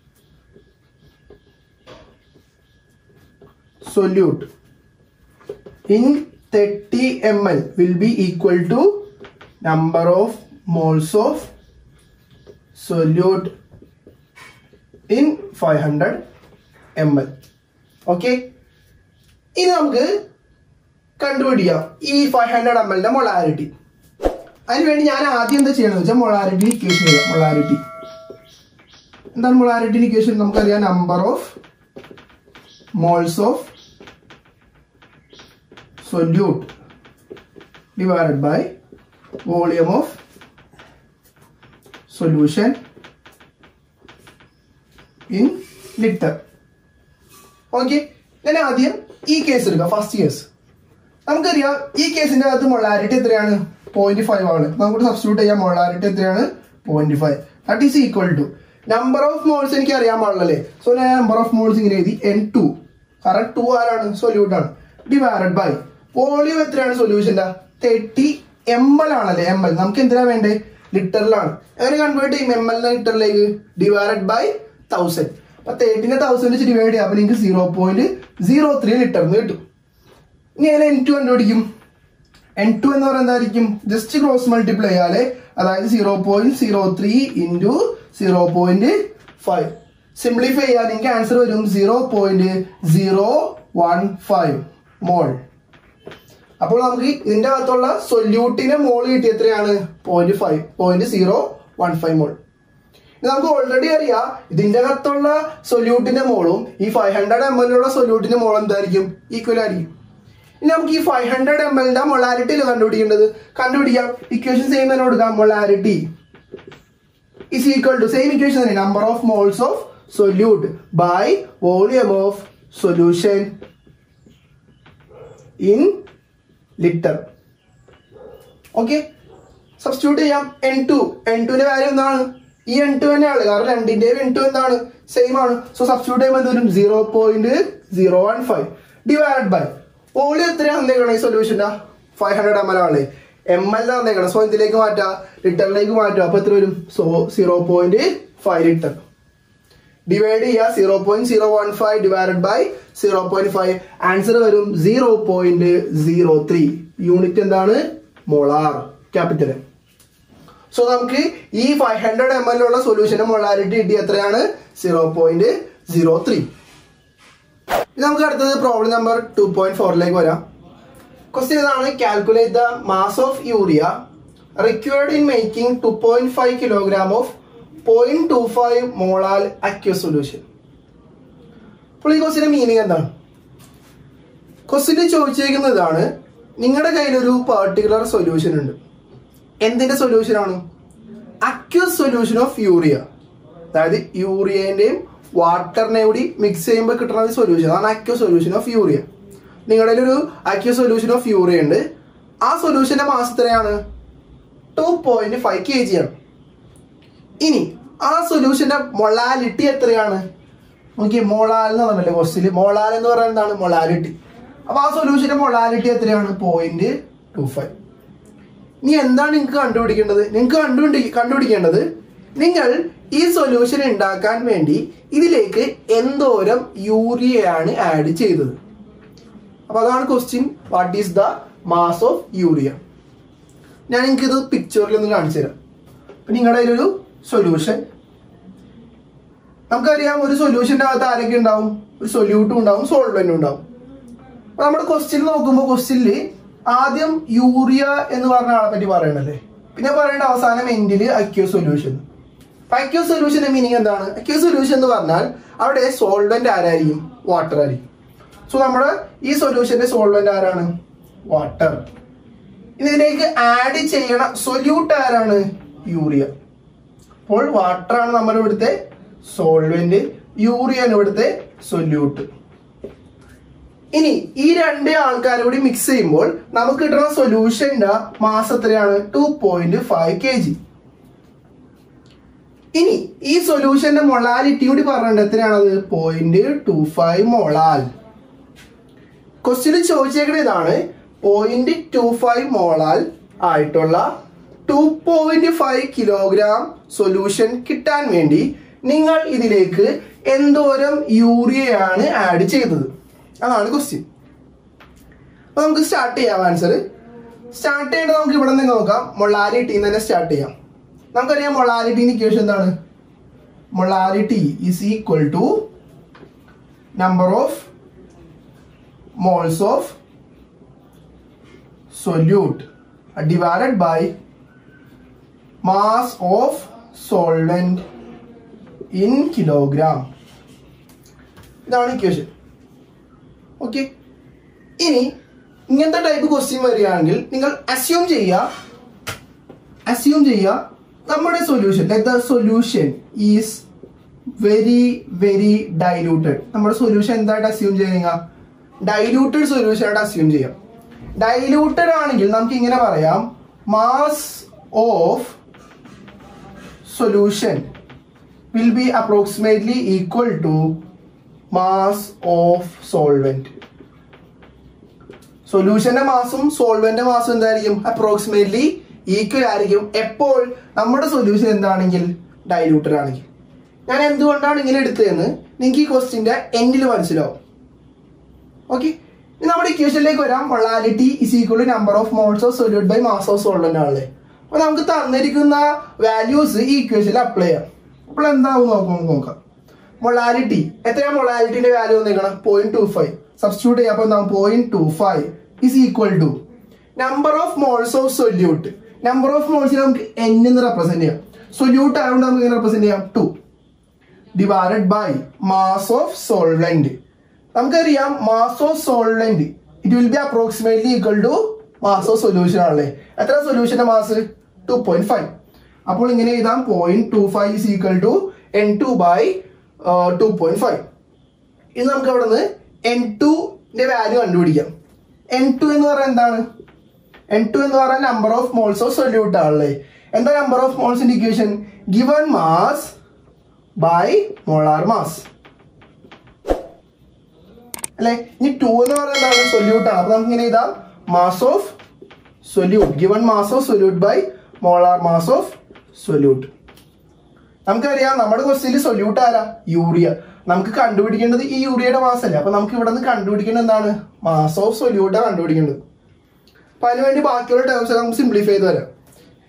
S1: solute in thirty milliliters will be equal to number of moles of solute in five hundred milliliters. Okay, ഇനി നമുക്ക് കണ്ടുപിടിക്കാം ഈ five hundred M എല്ലിന്റെ molarity. അതിനുവേണ്ടി ഞാൻ ആദ്യം എന്താ ചെയ്യണമെന്ന് വെച്ചാൽ മൊളാരിറ്റി ഇക്വേഷൻ ചെയ്യാം. മൊളാരിറ്റി എന്താണ്? മൊളാരിറ്റി ഇക്വേഷൻ നമുക്കറിയാം. Number of moles of solute divided by volume of solution in liter. Okay, ഞാൻ ആദ്യം ഈ കേസ് എടുക്കാം. ഫസ്റ്റ് കേസ് നമുക്കറിയാം. ഈ കേസിന്റെ അകത്ത് മൊളാരിറ്റി എത്രയാണ്? പോയിന്റ് ഫൈവ് ആണ്. നമുക്ക് സബ്സ്റ്റിറ്റ്യൂട്ട് ചെയ്യാം. മൊളാരിറ്റി എത്രയാണ്? Point five. That is equal to number of moles എനിക്ക് അറിയാൻ പാടില്ലല്ലേ. സോ ഞാൻ നമ്പർ ഓഫ് മോൾസ് ഇങ്ങനെ എഴുതി എൻ ടു. കാരണം ടു ആരാണ്? സൊല്യൂട്ട് ആണ്. ഡിവൈഡഡ് ബൈ വോളിയം എത്രയാണ് സൊല്യൂഷന്റെ? തേർട്ടി എം എൽ ആണല്ലേ. എം എൽ നമുക്ക് എന്തിനാ വേണ്ടേ? ലിറ്ററിലാണ്. എങ്ങനെ കൺവേർട്ട് ചെയ്യും എം എൽ ലിറ്ററിലേക്ക്? Divided by thousand. അപ്പൊ തേർട്ടിനെ തൗസൻഡ് വെച്ച് ഡിവൈഡ് ചെയ്യാം. അപ്പൊ നിങ്ങൾക്ക് സീറോ പോയിന്റ് സീറോ ത്രീ ലിറ്ററിന് കിട്ടും. ഇനി എങ്ങനെ എൻ ടു കണ്ടുപിടിക്കും? എൻ ടു എന്ന് പറയുന്നത് എന്തായിരിക്കും? ജസ്റ്റ് ക്രോസ് മൾട്ടിപ്ലൈ ചെയ്യാലേ. അതായത് zero point zero three into zero point five. Simplify ചെയ്യാൻ നിങ്ങൾക്ക് ആൻസർ വരും zero point zero one five mole. അപ്പോൾ നമുക്ക് ഇതിന്റെ അകത്തുള്ള സൊല്യൂട്ടിന്റെ മോൾ കിട്ടി എത്രയാണ്? Point five point zero one five mole. നമുക്ക് ഓൾറെഡി അറിയാം ഇതിന്റെ അകത്തുള്ള സൊല്യൂട്ടിന്റെ മോളും ഈ ഫൈവ് ഹൺഡ്രഡ് എം എൽ ഉള്ള സൊല്യൂട്ടിന്റെ മോൾ എന്തായിരിക്കും? ഈക്വൽ ആയിരിക്കും. ഇനി നമുക്ക് ഈ ഫൈവ് ഹൺഡ്രഡ് എം എല്ലിന്റെ മൊളാരിറ്റി അല്ലേ കണ്ടുപിടിക്കേണ്ടത്? കണ്ടുപിടിക്കാം. ഇക്വേഷൻ സെയിം തന്നെ കൊടുക്കാം. Molarity is equal to same equation തന്നെ. number of moles of solute by volume of solution in liter. Okay, substitute ചെയ്യാം. എൻ ടു എൻ ടുവിന്റെ വാല്യൂ എന്താണ്? ഈ എൻ ടു തന്നെയാണ്. കാരണം രണ്ടിന്റെയും എൻ ടു എന്താണ്? സെയിം ആണ്. സോ സബ്സ്റ്റിറ്റ്യൂട്ട് ചെയ്യുമ്പോൾ എന്ത് വരും? Zero point zero one five divide by volume എത്രയാണ് തന്നേക്കണം? ഈ സൊല്യൂഷന്റെ ഫൈവ് ഹൺഡ്രഡ് എം എൽ ആണ്. എം എൽ തന്നേക്കണം. സോ ഇതിലേക്ക് മാറ്റാം, ലിറ്ററിലേക്ക് മാറ്റാം. അപ്പൊ എത്ര വരും? So zero point five litre. Divide ചെയ്യുക. Zero point zero one five divided by zero point five. Answer വരും zero point zero three. Unit എന്താണ്? മോളാർ. Capital M. സോ നമുക്ക് ഈ ഫൈവ് ഹൺഡ്രഡ് എം എൽ ഉള്ള സൊല്യൂഷന്റെ മൊളാലിറ്റി കിട്ടി എത്രയാണ്? Zero point zero three. ഇത് നമുക്ക് അടുത്തത് പ്രോബ്ലം നമ്പർ ടു പോയിന്റ് ഫോറിലേക്ക് വരാം. ക്വസ്റ്റ്യൻ ഇതാണ്: calculate the mass of urea required in making two point five kilogram of point two five molal aqueous solution. അപ്പോൾ ഈ ക്വസ്റ്റ്യന്റെ മീനിങ് എന്താണ്? ക്വസ്റ്റ്യൻ ചോദിച്ചിരിക്കുന്നതാണ്, നിങ്ങളുടെ കയ്യിലൊരു പെർട്ടിക്കുലർ സൊല്യൂഷൻ ഉണ്ട്. എന്തിന്റെ സൊല്യൂഷൻ ആണ്? Aqueous solution of urea. അതായത് യൂറിയന്റെയും വാട്ടറിനെ കൂടി മിക്സ് ചെയ്യുമ്പോൾ കിട്ടുന്ന ഒരു സൊല്യൂഷൻ ആണ് അക്വസ് സൊല്യൂഷൻ ഓഫ് യൂറിയ. നിങ്ങളുടെ ഒരു അക്വസ് സൊല്യൂഷൻ ഓഫ് യൂറിയ ഉണ്ട്. ആ സൊല്യൂഷന്റെ മാസ് എത്രയാണ്? Two point five K G ആണ്. ഇനി ആ സൊല്യൂഷന്റെ മൊളാലിറ്റി എത്രയാണ്? നോക്കിയേ, മൊളാൽ എന്ന് പറഞ്ഞല്ലേ ക്വസ്റ്റ്യൻ. മൊളാൽ എന്ന് പറയുന്നത് എന്താണ്? മൊളാലിറ്റി. അപ്പൊ ആ സൊല്യൂഷന്റെ മൊളാലിറ്റി എത്രയാണ്? Point two five. ഇനി എന്താണ് നിങ്ങൾക്ക് കണ്ടുപിടിക്കേണ്ടത്? നിങ്ങൾക്ക് കണ്ടുപിടി കണ്ടുപിടിക്കേണ്ടത് നിങ്ങൾ ഈ സൊല്യൂഷൻ ഉണ്ടാക്കാൻ വേണ്ടി ഇതിലേക്ക് എന്തോരം യൂറിയയാണ് ആഡ് ചെയ്തത്. അപ്പൊ അതാണ് question. What is the mass of urea? ഞാൻ നിങ്ങൾക്ക് ഇത് പിക്ചറിൽ ഒന്ന് കാണിച്ചു തരാം. അപ്പൊ നിങ്ങളുടെ കയ്യിലൊരു സൊല്യൂഷൻ, നമുക്കറിയാം ഒരു സൊല്യൂഷന്റെ അകത്ത് ആരൊക്കെ ഉണ്ടാവും? ഒരു സൊല്യൂട്ടും ഉണ്ടാവും, സോൾവെന്റും ഉണ്ടാവും. അപ്പൊ നമ്മുടെ ക്വസ്റ്റ്യൻ നോക്കുമ്പോൾ ക്വസ്റ്റ്യനിൽ ആദ്യം യൂറിയ എന്ന് പറഞ്ഞ ആളെ പറ്റി പറയണല്ലേ, പിന്നെ പറയേണ്ട അവസാനം എൻഡില് അക്വസ് സൊല്യൂഷൻ. അക്വസ് സൊല്യൂഷന്റെ മീനിങ് എന്താണ്? അക്വസ് സൊല്യൂഷൻ എന്ന് പറഞ്ഞാൽ അവിടെ സോൾവെന്റ് ആരായിരിക്കും? വാട്ടർ ആയിരിക്കും. സോ നമ്മുടെ ഈ സൊല്യൂഷന്റെ സോൾവെന്റ് ആരാണ്? വാട്ടർ. ഇതിലേക്ക് ആഡ് ചെയ്യണ സൊല്യൂട്ട് ആരാണ്? യൂറിയ. അപ്പോൾ വാട്ടർ ആണ് നമ്മുടെ ഇവിടുത്തെ സോൾവെന്റ്, യൂറിയ ആണ് ഇവിടുത്തെ സൊല്യൂട്ട്. ഇനി ഈ രണ്ട് ആൾക്കാരെ കൂടി മിക്സ് ചെയ്യുമ്പോൾ നമുക്ക് കിട്ടുന്ന സൊല്യൂഷന്റെ മാസ് എത്രയാണ്? Two point five K G. ഇനി ഈ സൊല്യൂഷന്റെ മൊളാലിറ്റി കൂടി പറഞ്ഞിട്ട് എത്രയാണത്? Point two five molal. Question ചോദിച്ചേക്കുന്നത് ഇതാണ്: പോയിന്റ് ടു ഫൈവ് മോളാൽ ആയിട്ടുള്ള two point five kilogram solution കിട്ടാൻ വേണ്ടി നിങ്ങൾ ഇതിലേക്ക് എന്തോരം യൂറിയയാണ് ആഡ് ചെയ്തത്? അതാണ് ക്വസ്റ്റ്യൻ. അപ്പൊ നമുക്ക് സ്റ്റാർട്ട് ചെയ്യാം. ആൻസർ സ്റ്റാർട്ട് ചെയ്യേണ്ടത് നമുക്ക് ഇവിടെ നിന്ന് നോക്കാം. മൊളാലിറ്റി തന്നെ സ്റ്റാർട്ട് ചെയ്യാം. നമുക്കറിയാം മൊളാലിറ്റിന്റെ ഇക്വേഷൻ എന്താണ്? Molality is equal to number of moles of solute divided by mass of solvent in kilogram. ഇതാണ് ഇക്വേഷൻ. ഓക്കെ. ഇനി ഇങ്ങനത്തെ ടൈപ്പ് ക്വസ്റ്റ്യൻ വരികയാണെങ്കിൽ നിങ്ങൾ അസ്യൂം ചെയ്യുക അസ്യൂം ചെയ്യുക നമ്മുടെ solution, the solution is very very diluted. നമ്മുടെ സൊല്യൂഷൻ എന്തായിട്ട് അസ്യൂം ചെയ്യുക? ഡൈലൂട്ടഡ് സൊല്യൂഷൻ ആയിട്ട് അസ്യൂം ചെയ്യാം. ഡൈലൂട്ടഡ് ആണെങ്കിൽ നമുക്ക് ഇങ്ങനെ പറയാം: mass of solution will be approximately equal to mass of solvent. സൊല്യൂഷന്റെ മാസും സോൾവെന്റ് മാസും എന്തായിരിക്കും? അപ്രോക്സിമേറ്റ്ലി ഈക്വൽ ആയിരിക്കും. എപ്പോൾ? നമ്മുടെ സൊല്യൂഷൻ എന്താണെങ്കിൽ? ഡൈലൂട്ടഡ് ആണെങ്കിൽ. ഞാൻ എന്തുകൊണ്ടാണ് ഇങ്ങനെ എടുത്തതെന്ന് നിങ്ങൾക്ക് ഈ ക്വസ്റ്റ്യന്റെ എൻഡിൽ മനസ്സിലാവും. ഓക്കെ. ഇനി നമ്മുടെ ഇക്വേഷനിലേക്ക് വരാം. Molality is equal to number of moles of solute by mass of solvent ആണല്ലേ. അപ്പൊ നമുക്ക് തന്നിരിക്കുന്ന വാല്യൂസ് ഈ ഇക്വേഷനിൽ അപ്ലൈ ചെയ്യാം. അപ്പോൾ എന്താവും നോക്കാം നോക്കാം മൊളാലിറ്റി എത്രയാണ്? മൊളാലിറ്റിന്റെ വാല്യൂ വന്നേക്കണം പോയിന്റ് ടു ഫൈവ്. സബ്സ്റ്റിറ്റ്യൂട്ട് ചെയ്യാം. അപ്പോൾ point two five is equal to number of moles of solute. Number of മോൾസിനെ നമുക്ക് എൻ എന്ന് റെപ്രസെന്റ് ചെയ്യാം. സൊല്യൂട്ട് ആയതുകൊണ്ട് നമുക്ക് ഇങ്ങനെ റെപ്രസെന്റ് ചെയ്യാം two divided by mass of solvent. നമുക്കറിയാം mass of solvent it will be approximately equal to mass of solution ആണല്ലേ. എത്ര സൊല്യൂഷന്റെ മാസ്? Two point five. അപ്പോൾ ഇങ്ങനെ എഴുതാം: point two five is equal to N two by two point five. ഇത് നമുക്ക് അവിടെ നിന്ന് എൻ ടുന്റെ വാല്യൂ കണ്ടുപിടിക്കാം. എൻ ടു എന്ന് പറയുന്നത് എന്താണ്? എൻ ടു എന്ന് പറയുന്നത് number of moles of solute ആണല്ലേ. എന്താ നമ്പർ ഓഫ് മോൾസിന്റെ equation? Given mass by molar mass അല്ലെ. ഇനി ടു എന്ന് പറയുന്നത് എന്താണ്? സൊല്യൂട്ട് ആണ്. അപ്പൊ നമുക്ക് ഇങ്ങനെ എഴുതാം: mass of solute given mass of solute by molar mass of solute. നമുക്കറിയാം നമ്മുടെ ക്വസ്റ്റ്യനിൽ സൊല്യൂട്ട് ആരാ? യൂറിയ. നമുക്ക് കണ്ടുപിടിക്കേണ്ടത് ഈ യൂറിയയുടെ മാസ് അല്ലേ. അപ്പൊ നമുക്ക് ഇവിടെ നിന്ന് കണ്ടുപിടിക്കേണ്ടത് എന്താണ്? മാസ് ഓഫ് സൊല്യൂട്ടാണ് കണ്ടുപിടിക്കേണ്ടത്. അപ്പൊ അതിനുവേണ്ടി ബാക്കിയുള്ള ടേംസ് നമുക്ക് സിംപ്ലിഫൈ ചെയ്ത് വരാം.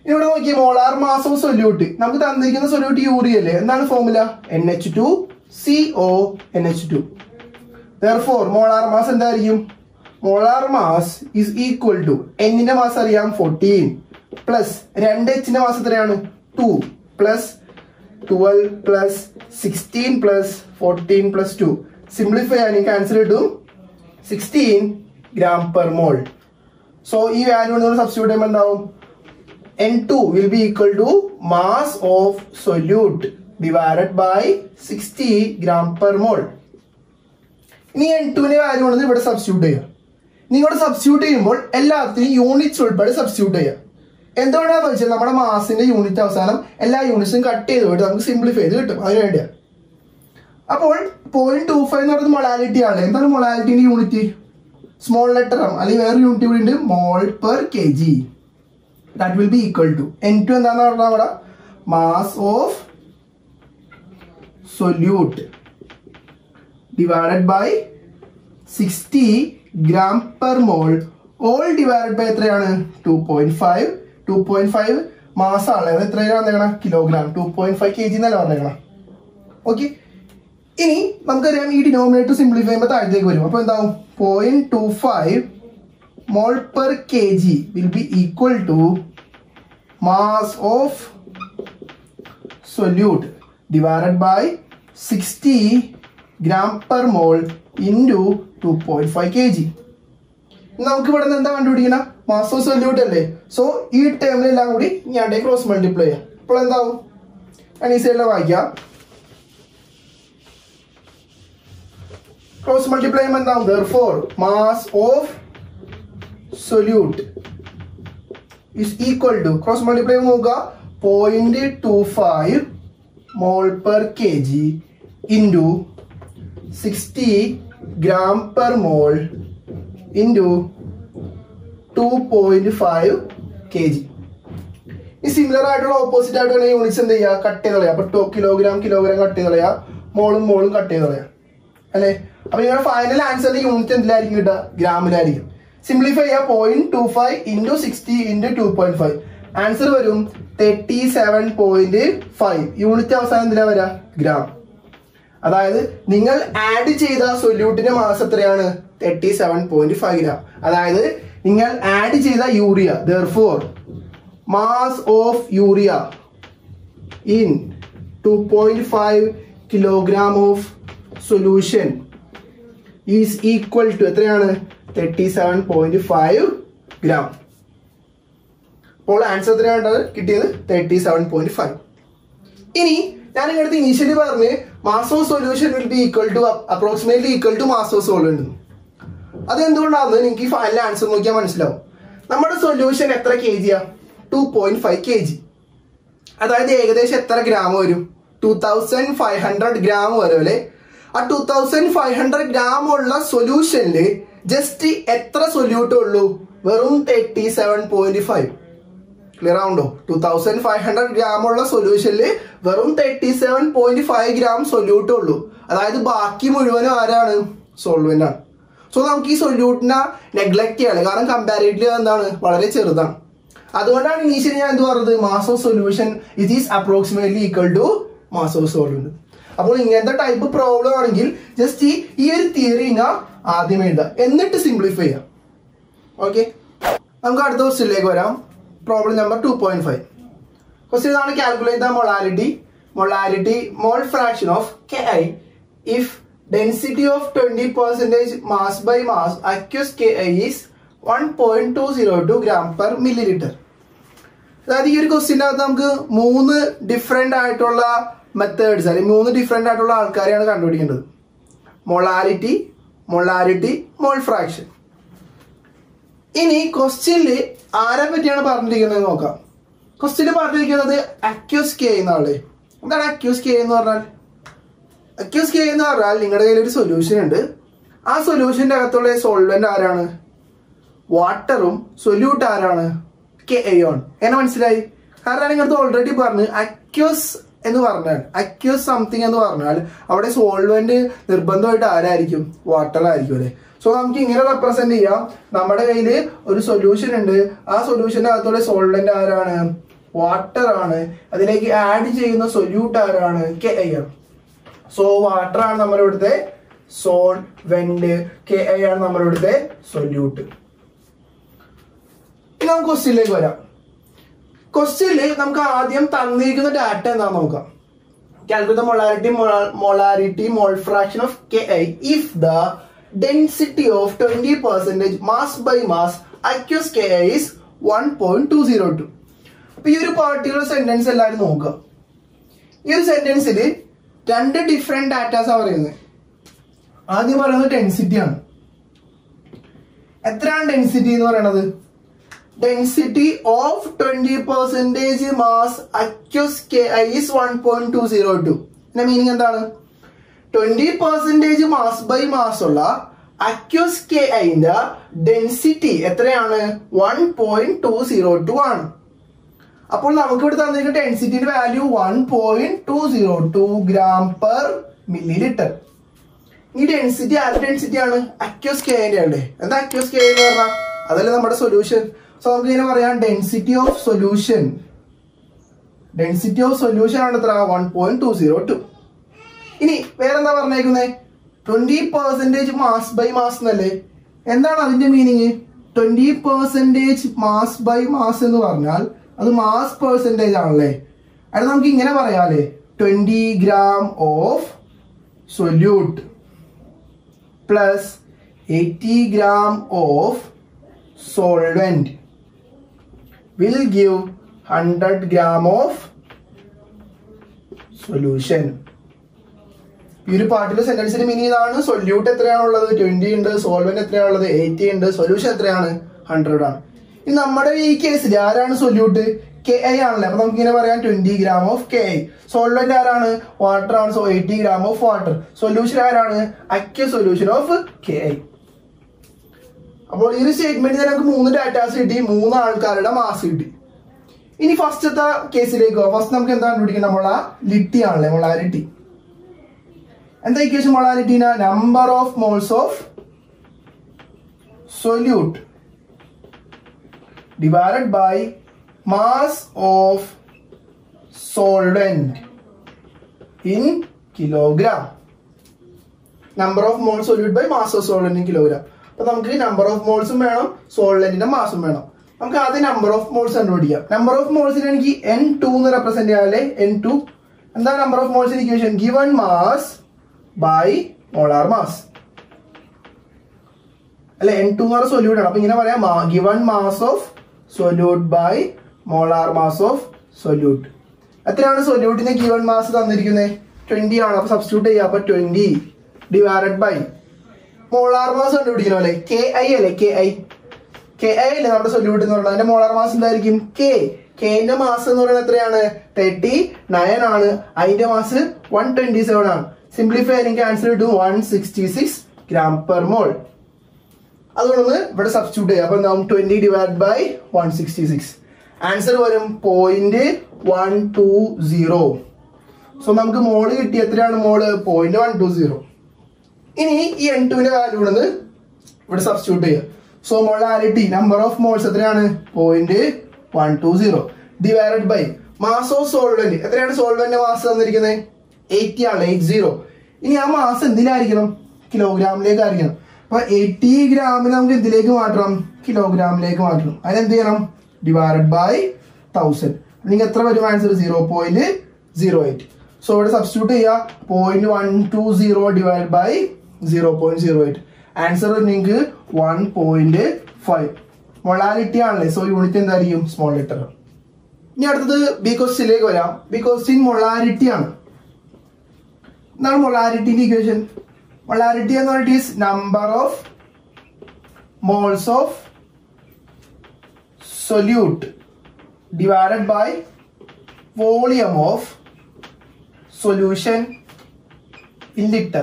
S1: ഇവിടെ നോക്കിയേ മോളാർ മാസ് ഓഫ് സൊല്യൂട്ട്. നമുക്ക് തന്നിരിക്കുന്ന സൊല്യൂട്ട് യൂറിയ അല്ലേ? എന്താണ് formula? N H two C O N H two. Therefore molar mass എന്തായിരിക്കും? Molar mass is equal to എന്നിന്റെ മാസ് അറിയാം ഫോർട്ടീൻ പ്ലസ് രണ്ട് എച്ചിന്റെ മാസ് എത്രയാണ്? Two plus twelve plus sixteen plus fourteen plus two. Simplify ചെയ്യാൻ എനിക്ക് answer കിട്ടും sixteen gram per mole. So ഈ വാല്യൂ നമ്മൾ സബ്സ്റ്റിറ്റ്യൂട്ട് ചെയ്യുമ്പോൾ എന്താവും? N two will be equal to mass of solute divided by sixty gram per മോൾ. ഇനി N ടുവിന്റെ value ഉള്ളത് ഇവിടെ സബ്സ്റ്റിറ്റ്യൂട്ട് ചെയ്യുക. നിങ്ങളുടെ സബ്സ്റ്റിറ്റ്യൂട്ട് ചെയ്യുമ്പോൾ എല്ലാത്തിനും യൂണിറ്റ്സ് ഉൾപ്പെടെ സബ്സ്റ്റിറ്റ്യൂട്ട് ചെയ്യുക. എന്തുകൊണ്ടാണെന്ന് വെച്ചാൽ നമ്മുടെ മാസിന്റെ യൂണിറ്റ് അവസാനം എല്ലാ യൂണിറ്റ്സും കട്ട് ചെയ്ത് പോയിട്ട് നമുക്ക് സിംപ്ലിഫൈ ചെയ്ത് കിട്ടും. അതിന് വേണ്ടിയാണ്. അപ്പോൾ പോയിന്റ് ടു ഫൈവ് എന്ന് പറയുന്നത് മൊളാലിറ്റി ആണ്. എന്താണ് മൊളാലിറ്റിന്റെ യൂണിറ്റ്? സ്മോൾ ലെറ്റർ എം അല്ലെങ്കിൽ വേറെ യൂണിറ്റ് കൂടി ഉണ്ട്, mole per K G. That will be equal to N two എന്താണെന്ന് പറഞ്ഞാൽ അവിടെ mass of solute divided by sixty gram per mole all divided by എത്രയാണ്? Two point five. Two point five മാസാണ്. അത് എത്രയാണ് വന്നേക്കണം? Kilogram. Two point five K G എന്നല്ല പറഞ്ഞേക്കണം. ഓക്കെ. ഇനി നമുക്കറിയാം ഈ ഡിനോമിനേറ്റർ സിംപ്ലിഫൈ ചെയ്യുമ്പോൾ താഴത്തേക്ക് വരും. അപ്പോൾ എന്താവും? Point two five mole per K G will be equal to mass of solute divided by sixty gram per mole into two point five K G. നമുക്ക് ഇവിടെ നിന്ന് എന്താ കണ്ടുപിടിക്കണം? മാസ് ഓഫ് സൊല്യൂട്ട് അല്ലേ? സോ ഈ ടേമിലെല്ലാം കൂടി ഞാൻ ക്രോസ് മൾട്ടിപ്ലൈ ചെയ്യാം. അപ്പോൾ എന്താവും? ഞാൻ ഈ സൈഡിലെ വായിക്കാം. ക്രോസ് മൾട്ടിപ്ലൈ ചെയ്യുമ്പോൾ എന്താവും? Therefore mass of solute is equal to cross multiply നോക്കുക point two five mole per K G into sixty gram per mole into two point five K G. ഈ സിമിലർ ആയിട്ടുള്ള ഓപ്പോസിറ്റ് ആയിട്ടുള്ള units എന്ത് ചെയ്യുക? Cut ചെയ്ത് കളയാം. അപ്പോൾ kilogram kilogram cut ചെയ്ത് കളയാം, മോളും മോളും കട്ട് ചെയ്ത് കളയാം അല്ലേ? അപ്പൊ നിങ്ങളുടെ ഫൈനൽ ആൻസറിന്റെ യൂണിറ്റ് എന്തിലായിരിക്കും കിട്ടുക? ഗ്രാമിലായിരിക്കും. സിംപ്ലിഫൈ ചെയ്യുക point two five into sixty into two point five. Answer വരും thirty seven point five. Unit അവസാനം എന്തിനാ വരാ? ഗ്രാം. അതായത് നിങ്ങൾ ആഡ് ചെയ്ത സൊല്യൂട്ടിന്റെ മാസ് എത്രയാണ്? Thirty seven point five gram. അതായത് നിങ്ങൾ ആഡ് ചെയ്ത urea. Therefore mass of urea in two point five kilogram of solution is equal to എത്രയാണ്? Thirty seven point five gram. അപ്പോൾ ആൻസർ എത്രയാണ് കിട്ടിയത്? Thirty seven point five. ഇനി ഞാൻ ഇങ്ങനത്തെ ഇനീഷ്യലി പറഞ്ഞ് mass of solution will be equal to approximately equal to mass of solvent. അതെന്തുകൊണ്ടാണെന്ന് എനിക്ക് ഫൈനൽ ആൻസർ നോക്കിയാൽ മനസ്സിലാവും. നമ്മുടെ സൊല്യൂഷൻ എത്ര കെ ജിയാ? Two point five K G. അതായത് ഏകദേശം എത്ര ഗ്രാം വരും? Two thousand five hundred gram വരും അല്ലെ? ആ two thousand five hundred gram ഉള്ള സൊല്യൂഷനില് ജസ്റ്റ് എത്ര സൊല്യൂട്ട് ഉള്ളൂ? വെറും thirty seven point five. Clear ആവുണ്ടോ? Two thousand five hundred gram ഉള്ള സൊല്യൂഷനില് വെറും thirty seven point five gram solute ഉള്ളൂ. അതായത് ബാക്കി മുഴുവനും ആരാണ്? സോൾവെന്റ് ആണ്. സോ നമുക്ക് ഈ സൊല്യൂട്ടിനെ നെഗ്ലക്ട് ചെയ്യാണ്. കാരണം കമ്പാരിറ്റീവ്ലി എന്താണ്? വളരെ ചെറുതാണ്. അതുകൊണ്ടാണ് ഇനീഷ്യലി ഞാൻ എന്ത് പറഞ്ഞത്? Mass of solution it is approximately equal to mass of solvent. അപ്പോൾ ഇങ്ങനത്തെ ടൈപ്പ് പ്രോബ്ലം ആണെങ്കിൽ ജസ്റ്റ് ഈ ഈ ഒരു തിയറി ഞാൻ ആദ്യം എഴുതാം, എന്നിട്ട് സിംപ്ലിഫൈ ചെയ്യാം. ഓക്കെ, നമുക്ക് അടുത്ത ക്വസ്റ്റ്യനിലേക്ക് വരാം. Problem number two point five. Question ആണ് calculate the molality molality mole fraction of K I if density of twenty percentage mass by mass aqueous K I is one point two zero two gram per millilitre. അതായത് ഈ ഒരു ക്വസ്റ്റ്യൻ്റെ അകത്ത് നമുക്ക് മൂന്ന് different ആയിട്ടുള്ള methods അല്ലെങ്കിൽ മൂന്ന് different ആയിട്ടുള്ള ആൾക്കാരെയാണ് കണ്ടുപിടിക്കേണ്ടത്. Molality molality mole fraction. ഇനി ക്വസ്റ്റ്യനിൽ ആരെ പറ്റിയാണ് പറഞ്ഞിരിക്കുന്നത് നോക്കാം. ക്വസ്റ്റ്യനിൽ പറഞ്ഞിരിക്കുന്നത് അക്യൂസ് കെ എന്ന ആളെ. എന്താണ് അക്യൂസ് കെ എന്ന് പറഞ്ഞാൽ? അക്യൂസ് കെ എന്ന് പറഞ്ഞാൽ നിങ്ങളുടെ കയ്യിൽ ഒരു സൊല്യൂഷൻ ഉണ്ട്. ആ സൊല്യൂഷന്റെ അകത്തുള്ള സോൾവെന്റ് ആരാണ്? വാട്ടറും സൊല്യൂട്ട് ആരാണ്? K ion. എന്നെ മനസ്സിലായി? കാരണം നിങ്ങളത് ഓൾറെഡി പറഞ്ഞു അക്യൂസ് എന്ന് പറഞ്ഞാൽ അക്യൂസ് സംതിങ് എന്ന് പറഞ്ഞാൽ അവിടെ സോൾവെന്റ് നിർബന്ധമായിട്ട് ആരായിരിക്കും? വാട്ടർ ആയിരിക്കും അല്ലെ? സോ നമുക്ക് ഇങ്ങനെ റെപ്രസെന്റ് ചെയ്യാം. നമ്മുടെ കയ്യിൽ ഒരു സൊല്യൂഷൻ ഉണ്ട്. ആ സൊല്യൂഷന്റെ അകത്തുള്ള സോൾവെന്റ് ആരാണ്? വാട്ടർ ആണ്. അതിലേക്ക് ആഡ് ചെയ്യുന്ന സൊല്യൂട്ട് ആരാണ്? കെ ഐ ആണ്. സോ വാട്ടർ ആണ് നമ്മുടെ ഇവിടുത്തെ സോൾവെന്റ്, കെ ഐ ആണ് നമ്മുടെ ഇവിടുത്തെ സൊല്യൂട്ട്. ഇനി നമുക്ക് ക്വസ്റ്റ്യനിലേക്ക് വരാം. ക്വസ്റ്റ്യനിൽ നമുക്ക് ആദ്യം തന്നിരിക്കുന്ന ഡാറ്റ എന്താണെന്ന് നോക്കാം. Calculate the molarity molarity mole fraction of K I if the density of twenty percentage mass by mass aqueous K I is one point two zero two. അപ്പൊ ഈ ഒരു പർട്ടിക്കുലർ സെന്റൻസ് എല്ലാവരും നോക്കുക. ഈ ഒരു സെന്റൻസിൽ രണ്ട് ഡിഫറെന്റ് ഡാറ്റാസ് ആണ് പറയുന്നത്. ആദ്യം പറയുന്നത് ഡെൻസിറ്റി ആണ്. എത്രയാണ് ഡെൻസിറ്റി എന്ന് പറയുന്നത്? Density of twenty percentage mass aqueous K I is one point two zero two. ഇതിന്റെ മീനിങ് എന്താണ്? Twenty percentage mass by mass ഉള്ള അക്യൂസ് കെ ഐന്റെ ഡെൻസിറ്റി എത്രയാണ്? One point two zero two ആണ്. അപ്പോൾ നമുക്ക് ഇവിടെ തന്നിരിക്കുന്ന ഡെൻസിറ്റിയുടെ value one point two zero two gram per millilitre. ഈ ഡെൻസിറ്റി ആരുടെ ഡെൻസിറ്റി ആണ്? അക്യൂസ് കെ ഐന്റെ ആണ്. എന്താ അക്യൂസ് കെ ഐ എന്ന് പറഞ്ഞാൽ? അതല്ലേ നമ്മുടെ സൊല്യൂഷൻ. സോ നമുക്ക് ഇങ്ങനെ പറയാം, density of solution density of solution ആണ് എത്ര? One point two zero two. ഇനി വേറെന്താ പറഞ്ഞേക്കുന്നത്? Twenty percentage mass by mass എന്നല്ലേ? എന്താണ് അതിന്റെ meaning? Twenty percentage mass by mass എന്ന് പറഞ്ഞാൽ അത് മാസ് പെർസെന്റേജ് ആണല്ലേ. അത് നമുക്ക് ഇങ്ങനെ പറയാല്ലേ, twenty gram of solute plus eighty gram of solvent will give one hundred gram of solution. ഈ ഒരു പാർട്ടിലെ സെന്റൻസിന്റെ മീനിങ് ഇതാണ്. സൊല്യൂട്ട് എത്രയാണുള്ളത്? ട്വന്റി ഉണ്ട്. സോൾവെന്റ് എത്രയാണുള്ളത്? എയ്റ്റി ഉണ്ട്. സൊല്യൂഷൻ എത്രയാണ്? ഹൺഡ്രഡ് ആണ്. ഇനി നമ്മുടെ ഈ കേസിൽ ആരാണ് സൊല്യൂട്ട്? കെ ഐ ആണല്ലേ. അപ്പൊ നമുക്ക് ഇങ്ങനെ പറയാം, twenty gram of K I. Solvent ആരാണ്? വാട്ടർ ആണ്. So eighty gram of water. Solution ആരാണ്? Aqueous solution of K I. അപ്പോൾ ഈ ഒരു സ്റ്റേറ്റ്മെന്റിൽ നമുക്ക് മൂന്ന് ഡാറ്റാസ് കിട്ടി, മൂന്ന് ആൾക്കാരുടെ മാസ് കിട്ടി. ഇനി ഫസ്റ്റത്തെ കേസിലേക്ക് പോകാം. ഫസ്റ്റ് നമുക്ക് എന്താ കണ്ടുപിടിക്കുന്നത്? മൊളാരിറ്റി ആണല്ലേ, മൊളാരിറ്റി. എന്താ ഇക്വേഷൻ മൊളാരിറ്റിന? Number of moles of solute divided by mass of solvent in kilogram. Number of moles solute by mass of solvent in kilogram. അപ്പൊ നമുക്ക് നമ്പർ ഓഫ് മോൾസും വേണം, സോൾവെന്റിന്റെ മാസും വേണം. നമുക്ക് ആദ്യം നമ്പർ ഓഫ് മോൾസ് കണ്ടുപിടിക്കാം. നമ്പർ ഓഫ് മോൾസിന് എനിക്ക് എൻ ടു എന്ന് റെപ്രസെന്റ് ചെയ്യാല്ലേ. എൻ ടു എന്താ നമ്പർ ഓഫ് മോൾസിന്റെ equation? Given mass by molar mass അല്ലെ. എൻ ടു എന്ന് പറഞ്ഞ സൊല്യൂട്ട് ആണ്. അപ്പൊ ഇങ്ങനെ പറയാം, given mass of solute by molar mass of solute. എത്രയാണ് സൊല്യൂട്ടിന്റെ ഗിവൺ മാസ് തന്നിരിക്കുന്നത്? ട്വന്റി ആണ്. അപ്പൊ സബ്സ്റ്റിറ്റ്യൂട്ട് ചെയ്യാം. അപ്പൊ twenty divided by molar mass കണ്ടുപിടിക്കണം അല്ലെ. കെ ഐ അല്ലെ, കെ ഐ കെ ഐ അല്ലേ നമ്മുടെ സൊല്യൂട്ട് എന്ന് പറയുന്നത്. അതിന്റെ മോളാർ മാസ് എന്തായിരിക്കും? കെ. കെന്റെ മാസ് എന്ന് പറയുന്നത് എത്രയാണ്? തേർട്ടി നയൻ ആണ്. അതിന്റെ മാസ് വൺ ട്വന്റി സെവൻ ആണ്. സിംപ്ലിഫൈ എനിക്ക് ആൻസർ കിട്ടും one sixty six gram per mole. അതുകൊണ്ടൊന്ന് ഇവിടെ സബ്സ്റ്റിറ്റ്യൂട്ട് ചെയ്യാം. അപ്പൊ നാം twenty divide by one sixty six answer വരും point one two zero. So നമുക്ക് മോള് കിട്ടി. എത്രയാണ് mole? Point one two zero. ഇനി ഈ എൻ ടുവിന്റെ വാല്യൂ ഉള്ളത് ഇവിടെ സബ്സ്റ്റിറ്റ്യൂട്ട് ചെയ്യുക. So molarity number of moles എത്രയാണ്? Point one two zero divided by mass of solvent. എത്രയാണ് സോൾവെന്റ് മാസ് തന്നിരിക്കുന്നത്? എയ്റ്റി ആണ്, എയ്റ്റ് സീറോ. ഇനി ആ മാസ് എന്തിനായിരിക്കണം? കിലോഗ്രാമിലേക്ക് ആയിരിക്കണം. അപ്പൊ എയ്റ്റി ഗ്രാമിന് നമുക്ക് എന്തിലേക്ക് മാറ്റണം? കിലോഗ്രാമിലേക്ക് മാറ്റണം. അതിനെന്ത് ചെയ്യണം? Divided by thousand. നിങ്ങൾക്ക് എത്ര വരും answer? Zero point zero eight. So ഇവിടെ സബ്സ്റ്റിറ്റ്യൂട്ട് ചെയ്യുക. Point one two zero divide by zero point zero eight answer നിങ്ങൾക്ക് വൺ പോയിന്റ് ഫൈവ്. മൊളാരിറ്റി ആണല്ലേ. സോ യൂണിറ്റ് എന്തായിരിക്കും? Small letter. ഇനി അടുത്തത് ബി ക്വസ്റ്റ്യനിലേക്ക് വരാം. ബി ക്വസ്റ്റ്യൻ മൊളാരിറ്റി ആണ്. എന്താണ് മൊളാരിറ്റിന്റെ ഇക്വേഷൻ? മൊളാരിറ്റി എന്ന് പറഞ്ഞിട്ട് is number of moles of solute divided by volume of solution in litre.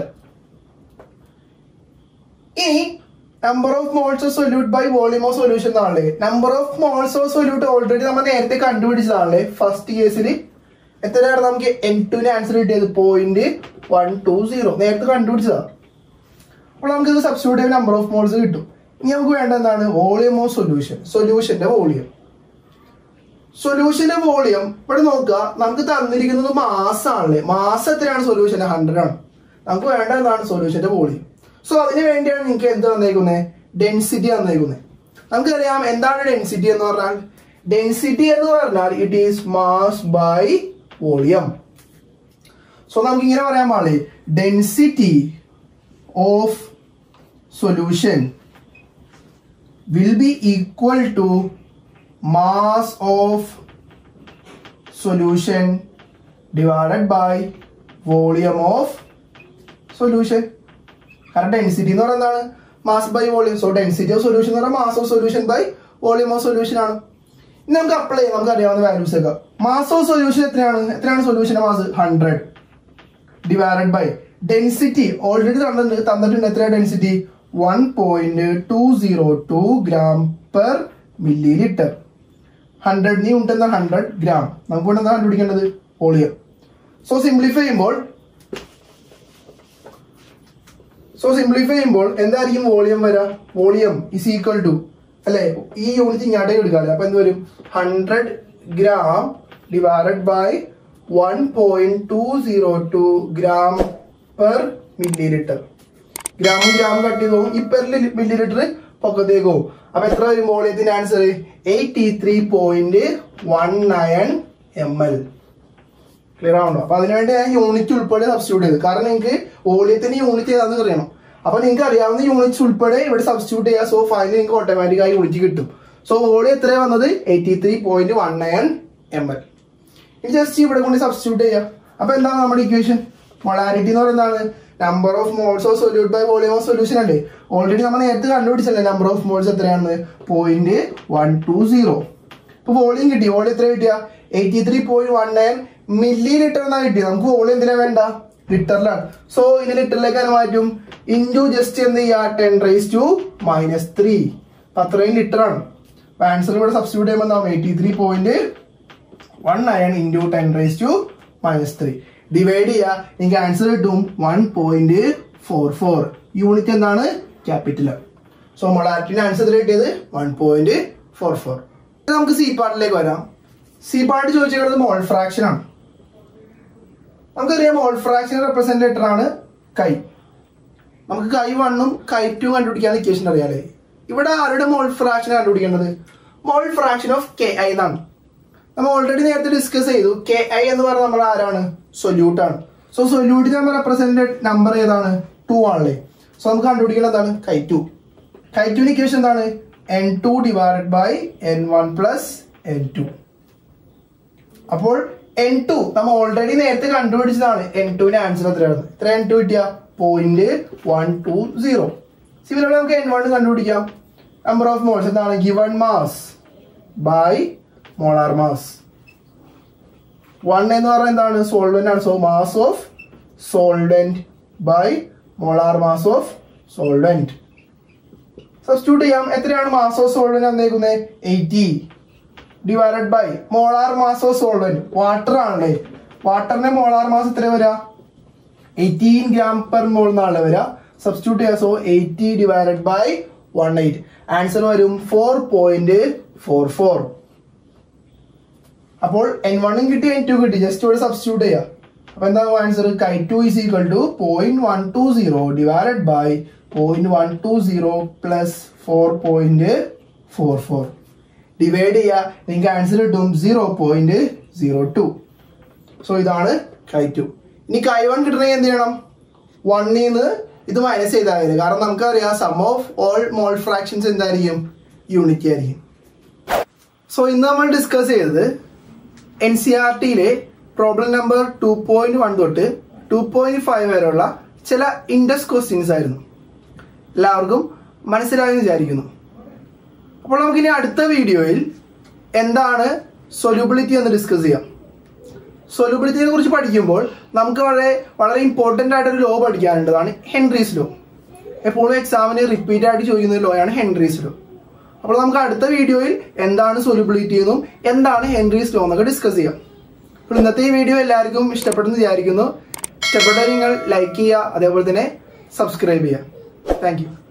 S1: ഇനി number of moles of solute by volume of solution എന്നാണല്ലേ. Number of moles of solute already നമ്മൾ നേരത്തെ കണ്ടുപിടിച്ചതാണല്ലേ. First കേസിൽ എത്രയാണ് നമുക്ക് N ടുവിന് ആൻസർ കിട്ടിയത്? Point one two zero. നേരത്തെ കണ്ടുപിടിച്ചതാണ്. അപ്പോൾ നമുക്ക് ഇത് സബ്സ്റ്റിറ്റ്യൂട്ട് ചെയ്യുന്ന നമ്പർ ഓഫ് മോൾസ് കിട്ടും. ഇനി നമുക്ക് വേണ്ട എന്താണ്? വോളിയം ഓഫ് സൊല്യൂഷൻ, സൊല്യൂഷന്റെ വോളിയം. സൊല്യൂഷന്റെ വോളിയം ഇവിടെ നോക്കുക, നമുക്ക് തന്നിരിക്കുന്നത് മാസ് ആണല്ലേ. മാസ് എത്രയാണ്? സൊല്യൂഷൻ ഹൺഡ്രഡ് ആണ്. നമുക്ക് വേണ്ട എന്താണ്? സൊല്യൂഷന്റെ വോളിയം. സോ അതിന് വേണ്ടിയാണ് നിങ്ങൾക്ക് എന്ത് തന്നേക്കുന്നത്? ഡെൻസിറ്റി തന്നേക്കുന്നത്. നമുക്കറിയാം എന്താണ് ഡെൻസിറ്റി എന്ന് പറഞ്ഞാൽ. ഡെൻസിറ്റി എന്ന് പറഞ്ഞാൽ it is mass by volume. So നമുക്ക് ഇങ്ങനെ പറയാൻ പാടില്ലേ, density of solution will be equal to mass of solution divided by volume of solution. കാരണം ഡെൻസിറ്റി എന്ന് പറയുന്നത് എന്താണ്? Mass by volume. So density of solution എന്ന് പറഞ്ഞാൽ mass of solution by volume of solution ആണ്. ഇനി നമുക്ക് അപ്ലൈ ചെയ്യാം, നമുക്ക് അറിയാവുന്ന വാല്യൂസ് ഒക്കെ. മാസ് ഓഫ് സൊല്യൂഷൻ എത്രയാണ്? എത്രയാണ് സൊല്യൂഷന്റെ mass? Hundred divided by density already തന്നിട്ടുണ്ട് തന്നിട്ടുണ്ട് എത്രയാണ് density? one point two zero two gram per milliliter. Hundred നീ ഉണ്ടെന്ന ഹൺഡ്രഡ് ഗ്രാം. നമുക്ക് ഇവിടെ എന്താ കണ്ടുപിടിക്കേണ്ടത്? വോളിയം. സോ സിംപ്ലിഫൈ ചെയ്യുമ്പോൾ സോ സിംപ്ലിഫൈ ചെയ്യുമ്പോൾ എന്തായിരിക്കും വോളിയം വരാ? വോളിയം ഇസ് ഈക്വൽ ടു അല്ലെ, ഈ യൂണിറ്റ് ഇങ്ങോട്ടേക്ക് എടുക്കാല്ലേ. അപ്പൊ എന്ത് വരും? Hundred gram divided by one point two zero two gram per millilitre. ഗ്രാമും ഗ്രാമും കട്ട് ചെയ്ത് പോകും. ഈ പെർ മില്ലി ലിറ്റർ പൊക്കത്തേക്ക് പോകും. അപ്പൊ എത്ര വരും വോളിയത്തിന്റെ answer? Eighty three point one nine M L. Clear ആണല്ലോ? അപ്പൊ അതിനുവേണ്ടി ഞാൻ യൂണിറ്റ് ഉൾപ്പെടെ സബ്സ്റ്റിറ്റ്യൂട്ട് ചെയ്തു. കാരണം നിങ്ങൾക്ക് വോളിയത്തിന് യൂണിറ്റ് ഏതാണെന്ന് അറിയണം. അപ്പൊ നിങ്ങൾക്ക് അറിയാവുന്ന യൂണിറ്റ്സ് ഉൾപ്പെടെ ഇവിടെ സബ്സ്റ്റിറ്റ്യൂട്ട് ചെയ്യാം. സോ ഫൈനൽ നിങ്ങൾക്ക് ഓട്ടോമാറ്റിക് ആയി യൂണിറ്റ് കിട്ടും. സോ വോളിയം എത്രയാണ് വന്നത്? Eighty three point one nine M L. ഇനി ജസ്റ്റ് ഇവിടെ കൊണ്ട് സബ്സ്റ്റിറ്റ്യൂട്ട് ചെയ്യാം. അപ്പൊ എന്താണ് നമ്മുടെ ഇക്വേഷൻ? മൊളാരിറ്റി എന്ന് പറയുന്നതാണ് number of moles of solute by volume of solution അല്ലേ. ഓൾറെഡി നമ്മൾ നേരത്തെ കണ്ടുപിടിച്ചല്ലേ നമ്പർ ഓഫ് മോൾസ് എത്രയാണ്? Point one two zero. ഇപ്പൊ വോളിയം കിട്ടി. വോളിയം എത്ര കിട്ടിയ? Eighty three point one nine millilitre എന്നാണ് കിട്ടിയത്. നമുക്ക് വോളിയം എന്തിനാ വേണ്ട? ലിറ്ററിലാണ്. സോ ഇത് ലിറ്ററിലേക്കാണ് മാറ്റും. ഇൻറ്റു ജസ്റ്റ് എന്ത് ചെയ്യാ? Ten raise to minus three. അത്രയും ലിറ്റർ ആണ്. അപ്പൊ ആൻസർ ഇവിടെ സബ്സ്റ്റിറ്റ്യൂട്ട് ചെയ്യുമ്പോൾ എന്താവും? Eighty three point one nine into ten raise to minus three. Divide ചെയ്യുക, നിങ്ങൾക്ക് ആൻസർ കിട്ടും one point four four. Unit എന്താണ്? ക്യാപിറ്റൽ. സോ മൊളാരിറ്റിന്റെ ആൻസർ കിട്ടിയത് വൺ പോയിന്റ് ഫോർ ഫോർ. നമുക്ക് സി പാർട്ടിലേക്ക് വരാം. സി പാർട്ട് ചോദിച്ചിരിക്കുന്നത് മോൾ ഫ്രാക്ഷൻ ആണ്. നമുക്കറിയാം മോൾ ഫ്രാക്ഷൻ റെപ്രസെന്റേറ്റർ ആണ് കൈ. നമുക്ക് കൈ വണ്ണും കൈ ടു കണ്ടുപിടിക്കാൻ ഇക്വേഷൻ അറിയാലേ. ഇവിടെ ആരുടെ മോൾ ഫ്രാക്ഷൻ കണ്ടുപിടിക്കേണ്ടത്? Mole fraction of K I എന്നാണ്. നമ്മൾ ഓൾറെഡി നേരത്തെ ഡിസ്കസ് ചെയ്തു. കെ ഐ എന്ന് പറഞ്ഞാൽ നമ്മൾ ആരാണ്? സൊല്യൂട്ട് ആണ്. സോ സൊല്യൂട്ടിന് നമ്മൾ റെപ്രസെന്റഡ് നമ്പർ ഏതാണ്? ടു ആണല്ലേ. സോ നമുക്ക് കണ്ടുപിടിക്കണം എന്താണ്? Chi two. കൈ ടുവിന് ഇക്വേഷൻ എന്താണ്? N two divided by N one plus N two. അപ്പോൾ എൻ ടു നമ്മൾ ഓൾറെഡി നേരത്തെ കണ്ടുപിടിച്ചതാണ്. എൻ ടുവിന്റെ ആൻസർ എത്രയാണ്? എത്ര എൻ ടു കിട്ടിയ? Point one two zero. Similarly നമുക്ക് എൻ വൺ കണ്ടുപിടിക്കാം. നമ്പർ ഓഫ് മോൾസ് എന്താണ്? Given mass by molar mass. One എന്ന് പറഞ്ഞാൽ എന്താണ്? സോൾവെന്റ് ആണ്. So mass of solvent by molar mass of solvent. Substitute ചെയ്യാം. എത്രയാണ് മാസ് ഓഫ് സോൾവെന്റ് തന്നേക്കുന്നത്? Eighty divided by molar mass of solvent. Water ആണല്ലേ. വാട്ടറിന്റെ മോളാർ മാസ് എത്ര വരാ? എയ്റ്റീൻ ഗ്രാം പെർ മോൾ എന്നാണ് വരാ. സബ്സ്റ്റിറ്റ്യൂട്ട് ചെയ്യാം. So eighty divided by one eight. Answer വരും ഫോർ പോയിന്റ് ഫോർ ഫോർ. അപ്പോൾ എൻ വണ്ണും കിട്ടി എൻ ടു കിട്ടി. ജസ്റ്റ് ഇവിടെ സബ്സ്റ്റിറ്റ്യൂട്ട് ചെയ്യാം. അപ്പൊ എന്താ answer? Chi two is equal to point one two zero divided by point one two zero plus four point four four. Divide ചെയ്യുക, നിങ്ങൾക്ക് ആൻസർ കിട്ടും zero point zero two. So ഇതാണ് chi to. ഇനി കൈ one കിട്ടണമെങ്കിൽ എന്ത് ചെയ്യണം? വണ്ണിന്ന് ഇത് മൈനസ് ചെയ്താൽ മതി. കാരണം നമുക്കറിയാം sum of all mole fractions എന്തായിരിക്കും? യൂണിറ്റി ആയിരിക്കും. സോ ഇന്ന് നമ്മൾ ഡിസ്കസ് ചെയ്തത് എൻ സി ആർ ടിയിലെ problem number two point one തൊട്ട് ടു പോയിന്റ് ഫൈവ് വരെയുള്ള ചില ഇൻഡെക്സ് ക്വസ്റ്റ്യൻസ് ആയിരുന്നു. എല്ലാവർക്കും മനസ്സിലായെന്ന് വിചാരിക്കുന്നു. അപ്പോൾ നമുക്കിനി അടുത്ത വീഡിയോയിൽ എന്താണ് സൊല്യൂബിലിറ്റി എന്ന് ഡിസ്കസ് ചെയ്യാം. സൊല്യൂബിലിറ്റിയെ കുറിച്ച് പഠിക്കുമ്പോൾ നമുക്ക് വളരെ വളരെ ഇമ്പോർട്ടൻ്റ് ആയിട്ടൊരു ലോ പഠിക്കാനുള്ളതാണ് ഹെൻറീസ് ലോ. എപ്പോഴും എക്സാമിന് റിപ്പീറ്റ് ആയിട്ട് ചോദിക്കുന്ന ലോ ആണ് ഹെൻറീസ് ലോ. അപ്പോൾ നമുക്ക് അടുത്ത വീഡിയോയിൽ എന്താണ് സൊല്യൂബിലിറ്റി എന്നും എന്താണ് ഹെൻറീസ് ലോ എന്നൊക്കെ ഡിസ്കസ് ചെയ്യാം. അപ്പോൾ ഇന്നത്തെ ഈ വീഡിയോ എല്ലാവർക്കും ഇഷ്ടപ്പെടുന്നു വിചാരിക്കുന്നു. ഇഷ്ടപ്പെട്ടാൽ നിങ്ങൾ ലൈക്ക് ചെയ്യുക, അതേപോലെ തന്നെ സബ്സ്ക്രൈബ് ചെയ്യുക. Thank U.